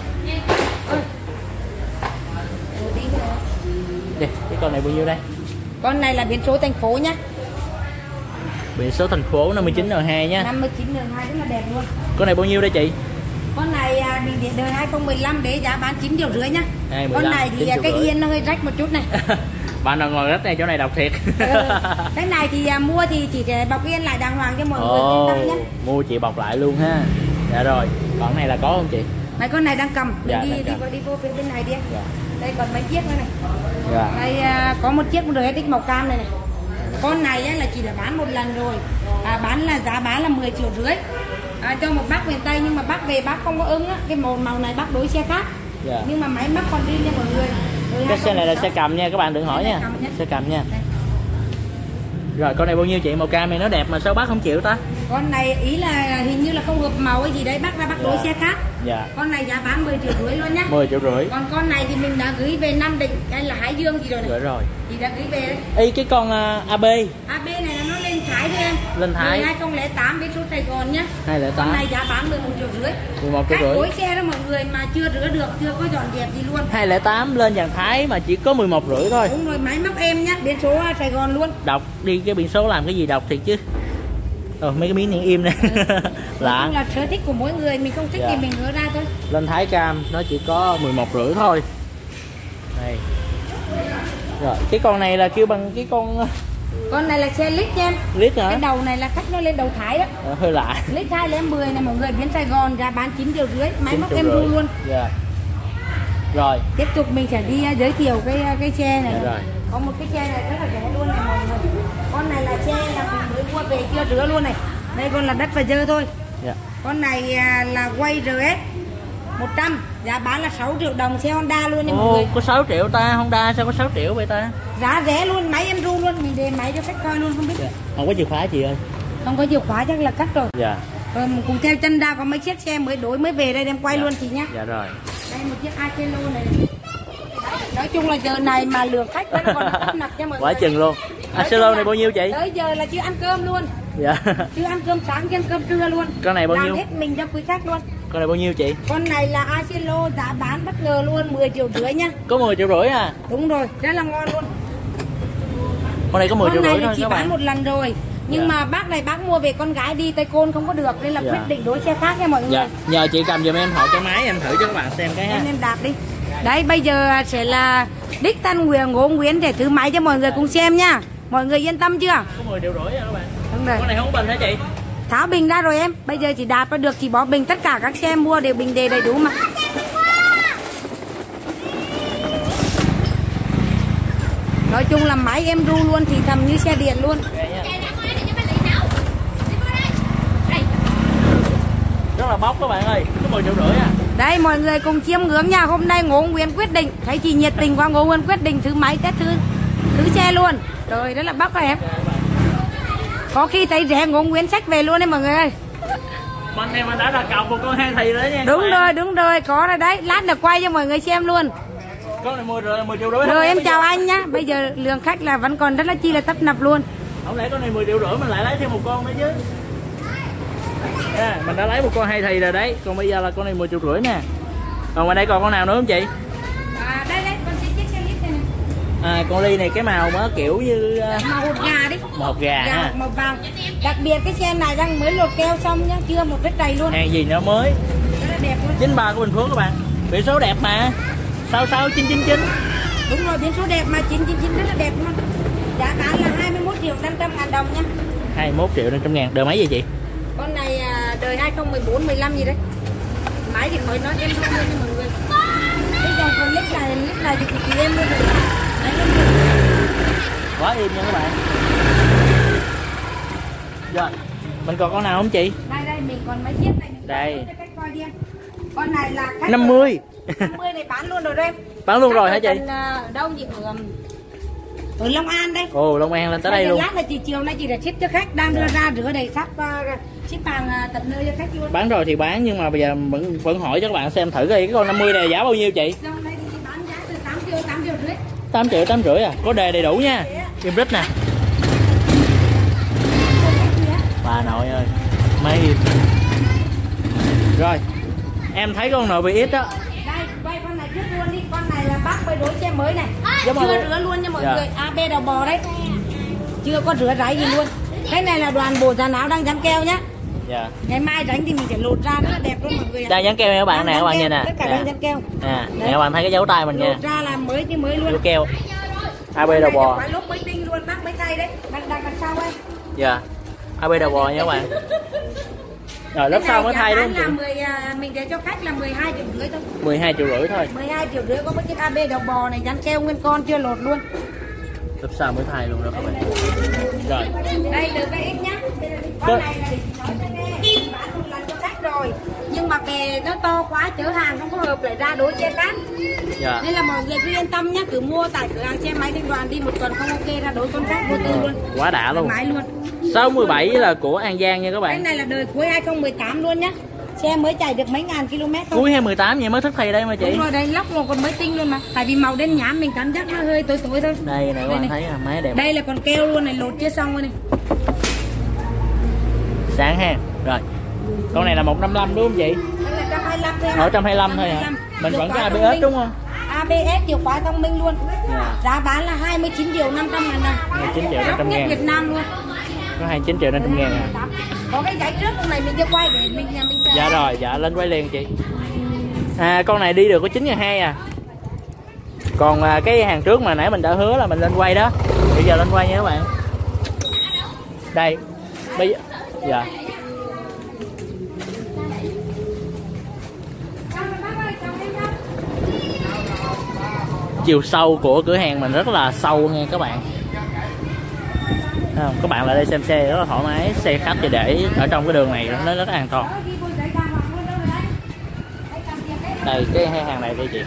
Speaker 1: Đi, cái con này bao nhiêu đây?
Speaker 2: Con này là biển số thành phố nhá.
Speaker 1: Biển số thành phố 59N2 nha.
Speaker 2: 59N2 rất là đẹp luôn.
Speaker 1: Con này bao nhiêu đây chị?
Speaker 2: Con này bị điện đời 2015 để giá bán 9,5 triệu nhá.
Speaker 1: 15,
Speaker 2: con này thì cái yên nó hơi rách một chút này.
Speaker 1: Bạn nào ngồi rách này chỗ này đọc thiệt.
Speaker 2: Cái này thì mua thì chỉ để bọc yên lại đàng hoàng cho mọi người yên tâm nhé.
Speaker 1: Mua chị bọc lại luôn ha. Dạ rồi, con này là có không chị?
Speaker 2: Mấy con này đang cầm.
Speaker 1: Dạ,
Speaker 2: đi vô phía bên này đi. Dạ. Đây còn mấy chiếc nữa này.
Speaker 1: Dạ.
Speaker 2: Đây có một chiếc đời tích màu cam này này. Con này là chỉ là bán một lần rồi. Giá bán là 10,5 triệu. Cho một bác miền Tây nhưng mà bác về bác không có ưng á, cái màu này bác đối xe khác.
Speaker 1: Dạ.
Speaker 2: Nhưng mà máy móc còn đi nha mọi người.
Speaker 1: Cái xe này là xe cầm nha, các bạn đừng hỏi nha. Xe cầm nha. Đây. Rồi con này bao nhiêu chị? Màu cam này nó đẹp mà sao bác không chịu ta?
Speaker 2: Con này ý là hình như là không hợp màu hay gì đấy, bác ra bác đối xe khác.
Speaker 1: Dạ.
Speaker 2: Con này giá bán 10,5 triệu luôn nhá.
Speaker 1: 10,5 triệu.
Speaker 2: Còn con này thì mình đã gửi về Nam Định hay là Hải Dương gì rồi này.
Speaker 1: Rồi.
Speaker 2: Thì đã gửi về đấy.
Speaker 1: Ê cái con AB.
Speaker 2: AB này là nó lên khá Thái thôi em.
Speaker 1: Lên Thái.
Speaker 2: 2008 biển số Sài Gòn nhá.
Speaker 1: 208.
Speaker 2: Con này giá bán 11,5 triệu.
Speaker 1: 11,5 triệu.
Speaker 2: Cách đối xe đó mọi người mà chưa rửa được, chưa có dọn dẹp gì luôn.
Speaker 1: 208 lên dàn Thái mà chỉ có 11,5 thôi.
Speaker 2: Đúng rồi, máy móc em nhá, biển số Sài Gòn luôn.
Speaker 1: Đọc đi cái biển số làm cái gì đọc thiệt chứ. Mấy cái miếng này im nè. Lạ.
Speaker 2: Là sở thích của mỗi người, mình không thích thì mình gỡ ra thôi.
Speaker 1: Lên Thái cam nó chỉ có 11,5 thôi. Đây. Rồi, cái con này là kêu bằng cái con
Speaker 2: này là xe lít nha em.
Speaker 1: lít hả?
Speaker 2: Cái đầu này là khách nó lên đầu Thái đó.
Speaker 1: Hơi lạ.
Speaker 2: Lít 210 này mọi người, biến Sài Gòn giá bán 9,5 triệu, máy móc em ru luôn.
Speaker 1: Dạ. Rồi.
Speaker 2: Tiếp tục mình sẽ đi giới thiệu cái xe này.
Speaker 1: Dạ rồi.
Speaker 2: Có một cái xe này rất là rẻ luôn này mọi người. Con này là xe là mình mới mua về chưa rửa luôn này. Đây con là đất và dơ thôi.
Speaker 1: Dạ.
Speaker 2: Con này là quay RS 100, giá bán là 6 triệu đồng, xe Honda luôn nha mọi người.
Speaker 1: Có 6 triệu ta, Honda sao có 6 triệu vậy ta?
Speaker 2: Giá rẻ luôn, máy em ru luôn, mình để máy cho khách coi luôn không biết.
Speaker 1: Dạ. Không có chìa khóa chị ơi.
Speaker 2: Không có chìa khóa chắc là cắt rồi.
Speaker 1: Dạ.
Speaker 2: Cùng theo chân ra có mấy chiếc xe mới đổi mới về đây đem quay luôn chị nhá.
Speaker 1: Dạ rồi.
Speaker 2: Đây một chiếc Acelo này. Nói chung là giờ này mà lượng khách vẫn còn tấp nập nha mọi người.
Speaker 1: Quá chừng luôn. Acelo này bao nhiêu chị?
Speaker 2: Tới giờ là chưa ăn cơm luôn.
Speaker 1: Dạ.
Speaker 2: Chưa ăn cơm sáng, chưa ăn cơm trưa luôn.
Speaker 1: Con này bao nhiêu?
Speaker 2: Làm hết mình cho quý khách luôn.
Speaker 1: Con này bao nhiêu chị?
Speaker 2: Con này là Acelo, giá bán bất ngờ luôn, 10,5 triệu nha.
Speaker 1: Có 10,5 triệu à?
Speaker 2: Đúng rồi, rất là ngon luôn.
Speaker 1: Con này có 10,5 triệu
Speaker 2: Con này
Speaker 1: thôi
Speaker 2: chỉ
Speaker 1: các
Speaker 2: bán
Speaker 1: bạn.
Speaker 2: một lần rồi. Nhưng mà bác này bác mua về con gái đi Tây Côn không có được nên là quyết định đổi xe khác nha mọi người.
Speaker 1: Dạ. Nhờ chị cầm giùm em thổi cái máy em thử cho các bạn xem cái ha.
Speaker 2: Em đạp đi. Đấy bây giờ sẽ là đích thân Ngô Nguyễn để thử máy cho mọi người cùng xem nha. Mọi người yên tâm chưa?
Speaker 1: Có 10,5 triệu à các bạn.
Speaker 2: Đúng rồi.
Speaker 1: Con này không có bình hả chị?
Speaker 2: Tháo bình ra rồi em. Bây giờ chỉ đạp ra được, chỉ bỏ bình, tất cả các xe mua đều bình đề đầy đủ mà. Nói chung là máy em ru luôn thì thầm như xe điện luôn.
Speaker 1: Rất là bóc các bạn ơi, có 10,5 triệu à.
Speaker 2: Đây mọi người cùng chiêm ngưỡng nha. Hôm nay Ngô Nguyễn quyết định, thấy chị nhiệt tình quá, Ngô Nguyễn quyết định thử máy test thử xe luôn. Rồi đó là bóc rồi em. Có khi thấy rẻ Ngô Nguyễn xách về luôn đấy mọi người ơi.
Speaker 1: Mình này mình đã đặt cọc một con hai thì đấy nha.
Speaker 2: Đúng rồi, có rồi đấy. Lát nữa quay cho mọi người xem luôn.
Speaker 1: Con này 10,5 triệu.
Speaker 2: Rồi em chào anh nhá. Bây giờ lượng khách là vẫn còn rất là chi là tấp nập luôn.
Speaker 1: Không lẽ con này 10,5 triệu mình lại lấy thêm một con nữa chứ. À, mình đã lấy một con hai thì rồi đấy. Còn bây giờ là con này 10,5 triệu nè. Còn ngoài đây còn con nào nữa không chị?
Speaker 2: Đây con chiếc xe lít này nè.
Speaker 1: Con ly này cái màu mà kiểu như
Speaker 2: màu hột gà đi.
Speaker 1: Màu hột gà ha.
Speaker 2: Màu vàng. Đặc biệt cái xe này đang mới lột keo xong nhá, chưa một vết đầy luôn.
Speaker 1: Hàng gì nữa mới.
Speaker 2: Rất là đẹp luôn.
Speaker 1: 93 của Bình Phước các bạn. Biển số đẹp mà. 66999.
Speaker 2: Đúng rồi, biển số đẹp mà 999 rất là đẹp luôn. Giá bán là 21.500.000 đồng nha.
Speaker 1: 21.500.000. Đời mấy vậy chị?
Speaker 2: Con này đời 2014 15 gì đấy. Máy thì khỏi nói em luôn nha mọi người. Cái dòng con lít này thì cực kỳ em luôn rồi. Đấy,
Speaker 1: Quá im nha các bạn. Rồi, mình còn con nào không chị?
Speaker 2: Đây mình còn mấy chiếc này.
Speaker 1: Đây.
Speaker 2: Con này là khách
Speaker 1: 50.
Speaker 2: 50 này bán luôn rồi đó em.
Speaker 1: Bán luôn rồi hả chị?
Speaker 2: Ở đâu chị? Ở Long An đây.
Speaker 1: Ồ, Long An lên tới đây luôn.
Speaker 2: Lát là chiều nay chị đã ship cho khách, đang đưa ra rửa đầy sắp ship hàng tận nơi cho khách luôn.
Speaker 1: Bán rồi thì bán nhưng mà bây giờ vẫn hỏi cho các bạn xem thử cái con 50 này giá bao nhiêu chị?
Speaker 2: Trong đây thì bán giá từ 8 triệu, 8 triệu rưỡi.
Speaker 1: 8 triệu, 8 rưỡi à? Có đề đầy đủ nha. Im rít nè. Bà nội ơi. Mấy rồi. Em thấy con NBX đó.
Speaker 2: Đây, quay con này trước luôn đi. Con này là bác mới đổi xe mới này.
Speaker 1: Chưa
Speaker 2: rửa luôn nha mọi người. AB đầu bò đấy. Chưa có rửa ráy gì luôn. Cái này là đoàn bộ dàn áo đang dán keo nhá.
Speaker 1: Dạ.
Speaker 2: Ngày mai rảnh thì mình sẽ lột ra rất là đẹp luôn mọi người.
Speaker 1: Đang dán keo nha các bạn nè, các bạn nhìn nè.
Speaker 2: Tất cả đang dán keo.
Speaker 1: Nè các bạn thấy cái dấu tay mình nha.
Speaker 2: Lột ra là mới như mới luôn.
Speaker 1: Dấu keo. AB đầu bò.
Speaker 2: Quả lúc mới tinh luôn, bác mới thay đấy. Đang đằng sau ấy.
Speaker 1: Dạ. AB đầu bò nha các bạn. Rồi lớp sau mới thay đúng không chị?
Speaker 2: Mình để cho khách là 12,5 triệu thôi.
Speaker 1: 12,5 triệu thôi.
Speaker 2: 12,5 triệu có mấy chiếc AB đầu bò này dán keo nguyên con chưa lột luôn.
Speaker 1: Lớp sau mới thay luôn đó các bạn. Rồi.
Speaker 2: Đây được cái ít nhá. Con này là bán một lần cho khách rồi. Nhưng mà về nó to quá chở hàng không có hợp lại ra đối xe khác.
Speaker 1: Dạ.
Speaker 2: Nên là mọi người cứ yên tâm nhá, cứ mua tại cửa hàng xe máy Thanh Đoàn đi một tuần không ok ra đối con khác vô tư luôn.
Speaker 1: Quá đã luôn.
Speaker 2: Máy luôn.
Speaker 1: 67 là của An Giang nha các bạn.
Speaker 2: Cái này là đời cuối 2018 luôn nhá. Xe mới chạy được mấy ngàn km thôi.
Speaker 1: Cuối 2018 vậy mới thức thì đây mà chị.
Speaker 2: Đúng rồi, đây lóc một còn mới tinh luôn mà. Tại vì màu đen nhám mình cảm giác nó hơi tối tối thôi.
Speaker 1: Đây này các bạn thấy là máy đẹp.
Speaker 2: Đây là còn keo luôn này, lột chưa xong rồi này.
Speaker 1: Sáng ha. Rồi. Con này là 155 đúng không chị?
Speaker 2: Đây là 125 thôi.
Speaker 1: Ở 125 thôi hả? Mình vẫn có ABS đúng không?
Speaker 2: ABS chìa khóa thông minh luôn. Giá bán là 29.500.000 đồng.
Speaker 1: 29 triệu 500
Speaker 2: nhất
Speaker 1: ngàn.
Speaker 2: Việt Nam luôn.
Speaker 1: Có 29 triệu 500 ngàn à?
Speaker 2: Có cái giấy trước con này mình chưa quay để mình
Speaker 1: Dạ rồi, dạ lên quay liền chị. À con này đi được có 9.200 à. Còn cái hàng trước mà nãy mình đã hứa là mình lên quay đó. Bây giờ lên quay nha các bạn. Đây. Bây giờ dạ. Chiều sâu của cửa hàng mình rất là sâu nha các bạn. Không, các bạn lại đây xem xe rất là thoải mái, xe khách thì để ở trong cái đường này nó rất an toàn. Đây cái hàng này đây chị.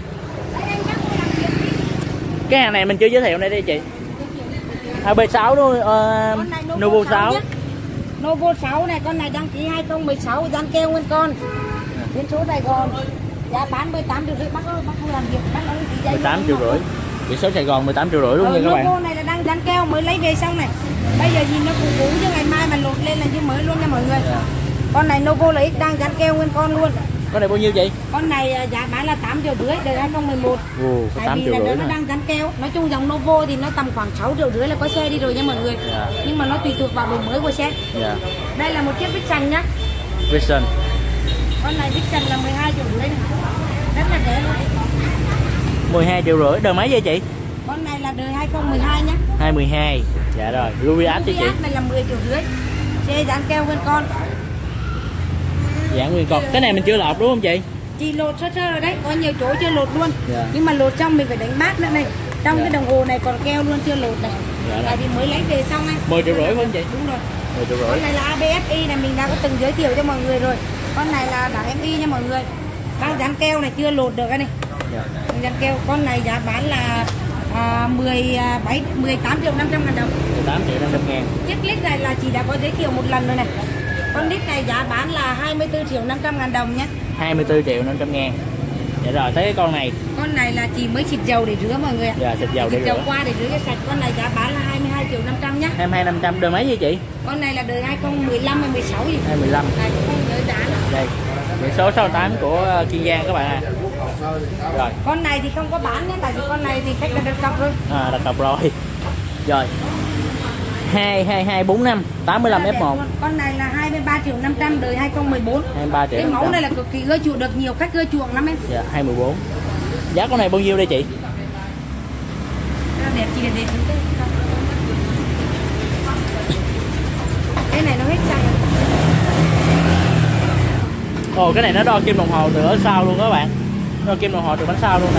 Speaker 1: Cái hàng này mình chưa giới thiệu đây đi chị. B6 đúng không? Novo 6.
Speaker 2: Novo 6 này, con này đăng ký 2016, dán keo nguyên con. Biển số Sài Gòn. Giá bán 18 triệu rưỡi, bác ơi, bác không làm việc, bác nói gì đây.
Speaker 1: 18 triệu rưỡi. Biển số Sài Gòn 18 triệu rưỡi luôn nha các bạn.
Speaker 2: Novo này là đang dán keo mới lấy về xong này. Bây giờ nhìn nó cũ cũ chứ ngày mai mà lột lên là như mới luôn nha mọi người. Con này Novo là X đang dán keo nguyên con luôn.
Speaker 1: Con này bao nhiêu chị?
Speaker 2: Con này giá bán là 8 triệu rưỡi, đời 2011.
Speaker 1: Có 8 triệu rưỡi
Speaker 2: nó đang dán keo. Nói chung dòng Novo thì nó tầm khoảng 6 triệu rưỡi là có xe đi rồi nha mọi người. Nhưng mà nó tùy thuộc vào độ mới của xe. Đây là một chiếc Vision nhá.
Speaker 1: Vision.
Speaker 2: Con này Vision là 12 triệu rưỡi này. Rất là rẻ luôn.
Speaker 1: 12 triệu rưỡi. Đời mấy vậy chị?
Speaker 2: Con này là đời 2012 nhá.
Speaker 1: 2012. Dạ rồi. Luviat chứ chị.
Speaker 2: Này là 10 triệu rưỡi. Xe dán keo nguyên con.
Speaker 1: Dán nguyên con. Cái này mình chưa lột đúng không chị?
Speaker 2: Chị lột sơ sơ rồi đấy, có nhiều chỗ chưa lột luôn. Nhưng mà lột xong mình phải đánh mát nữa này. Trong cái đồng hồ này còn keo luôn chưa lột này. Tại vì mới lấy về xong này.
Speaker 1: 10 triệu rưỡi phải không chị?
Speaker 2: Đúng rồi.
Speaker 1: 10 triệu rưỡi.
Speaker 2: Con này là ABSi này, mình đã có từng giới thiệu cho mọi người rồi. Con này là đảng MI nha mọi người. Đang dán keo này chưa lột được cái này. Dán keo. Con này giá bán là 18 triệu 500 ngàn đồng.
Speaker 1: 18 triệu 500 ngàn.
Speaker 2: Chiếc lít này là chị đã có giới thiệu một lần rồi này. Con lít này giá bán là 24 triệu 500 ngàn đồng nhé.
Speaker 1: 24 triệu 500 ngàn. Dạ rồi, tới cái con này.
Speaker 2: Con này là chị mới xịt dầu để rửa mọi người ạ.
Speaker 1: Dạ, xịt dầu để rửa.
Speaker 2: Qua để rửa cho sạch. Con này giá bán là 22 triệu 500 nhé.
Speaker 1: 22 500. Đời mấy vậy chị?
Speaker 2: Con này là đời 2015 hay 16 gì?
Speaker 1: 2015.
Speaker 2: Này không nhớ giá nữa.
Speaker 1: Đây. Biển số 68 của Kiên Giang các bạn ạ. Rồi.
Speaker 2: Con này thì không có bán nhé, tại vì con này thì khách đã đặt cọc rồi.
Speaker 1: Đặt cọc rồi. Rồi. 22245 85 F1.
Speaker 2: Con này là 23 triệu 500 đời 2014.
Speaker 1: 23 triệu.
Speaker 2: Cái mẫu này là cực kỳ ưa chuộng, được nhiều khách ưa chuộng lắm em.
Speaker 1: Dạ, 214. Giá con này bao nhiêu đây chị?
Speaker 2: Đẹp chị đẹp cái này nó hết xăng.
Speaker 1: Ồ, cái này nó đo kim đồng hồ từ ở sau luôn các bạn. Đo kim đồng hồ từ bánh sau luôn nè.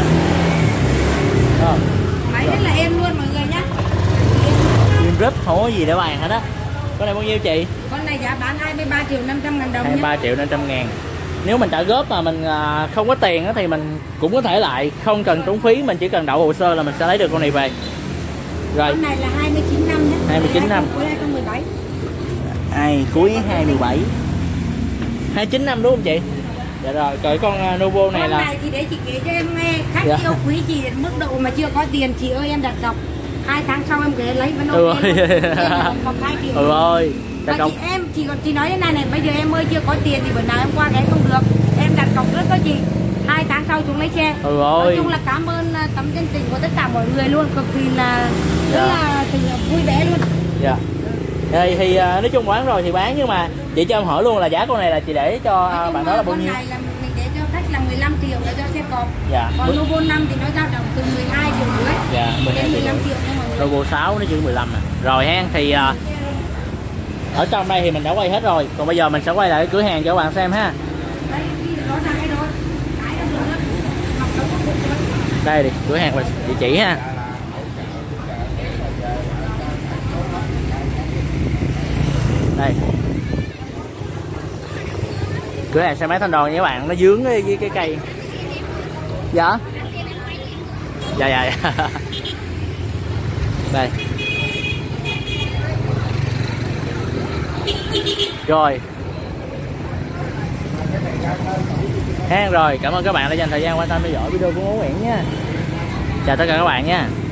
Speaker 2: Máy rất là êm luôn mọi người nhá.
Speaker 1: Kim rít không có gì để bàn hết á. Con này bao nhiêu chị?
Speaker 2: Con này giá bán 23 triệu 500 ngàn đồng.
Speaker 1: 23 triệu 500 ngàn. Nếu mình trả góp mà mình không có tiền thì mình cũng có thể lại, không cần tốn phí, mình chỉ cần đậu hồ sơ là mình sẽ lấy được con này về. Rồi.
Speaker 2: Con này là 29 năm nhé.
Speaker 1: 29 năm.
Speaker 2: Cuối 2017.
Speaker 1: Cuối 2017. 29 năm đúng không chị? Dạ rồi, rồi con Novo này là.
Speaker 2: Con này thì để chị kể cho em nghe, khách yêu quý chị đến mức độ mà chưa có tiền, chị ơi em đặt cọc 2 tháng sau em ghé lấy vẫn ok luôn. Cọc 2 triệu.
Speaker 1: Ơi.
Speaker 2: Và chị nói thế này này, bây giờ em ơi chưa có tiền thì bữa nào em qua ghé không được, em đặt cọc trước có chị, 2 tháng sau chúng lấy xe. Nói chung là cảm ơn tấm chân tình của tất cả mọi người luôn, cực kỳ là rất là vui vẻ luôn.
Speaker 1: Dạ. Thì nói chung bán rồi thì bán, nhưng mà chị cho em hỏi luôn là giá con này là chị để cho bạn đó là bao nhiêu?
Speaker 2: Con này là mình để cho khách là 15 triệu là cho xe cọp.
Speaker 1: Dạ.
Speaker 2: Còn Novo 5 thì nó dao động từ 12 triệu rưỡi.
Speaker 1: Dạ, 12
Speaker 2: 15 triệu nha mọi người.
Speaker 1: Novo 6 nó chỉ 15 nè. Rồi ha, thì ở trong đây thì mình đã quay hết rồi. Còn bây giờ mình sẽ quay lại cái cửa hàng cho các bạn xem ha. Đây đi, cửa hàng và địa chỉ ha. Đây. Cửa hàng xe máy Thanh Đòn nha các bạn, nó dướng với cái cây. Dạ. Dạ. Đây. Rồi. Rồi, cảm ơn các bạn đã dành thời gian quan tâm theo dõi video của Ngô Nguyễn nha. Chào tất cả các bạn nha.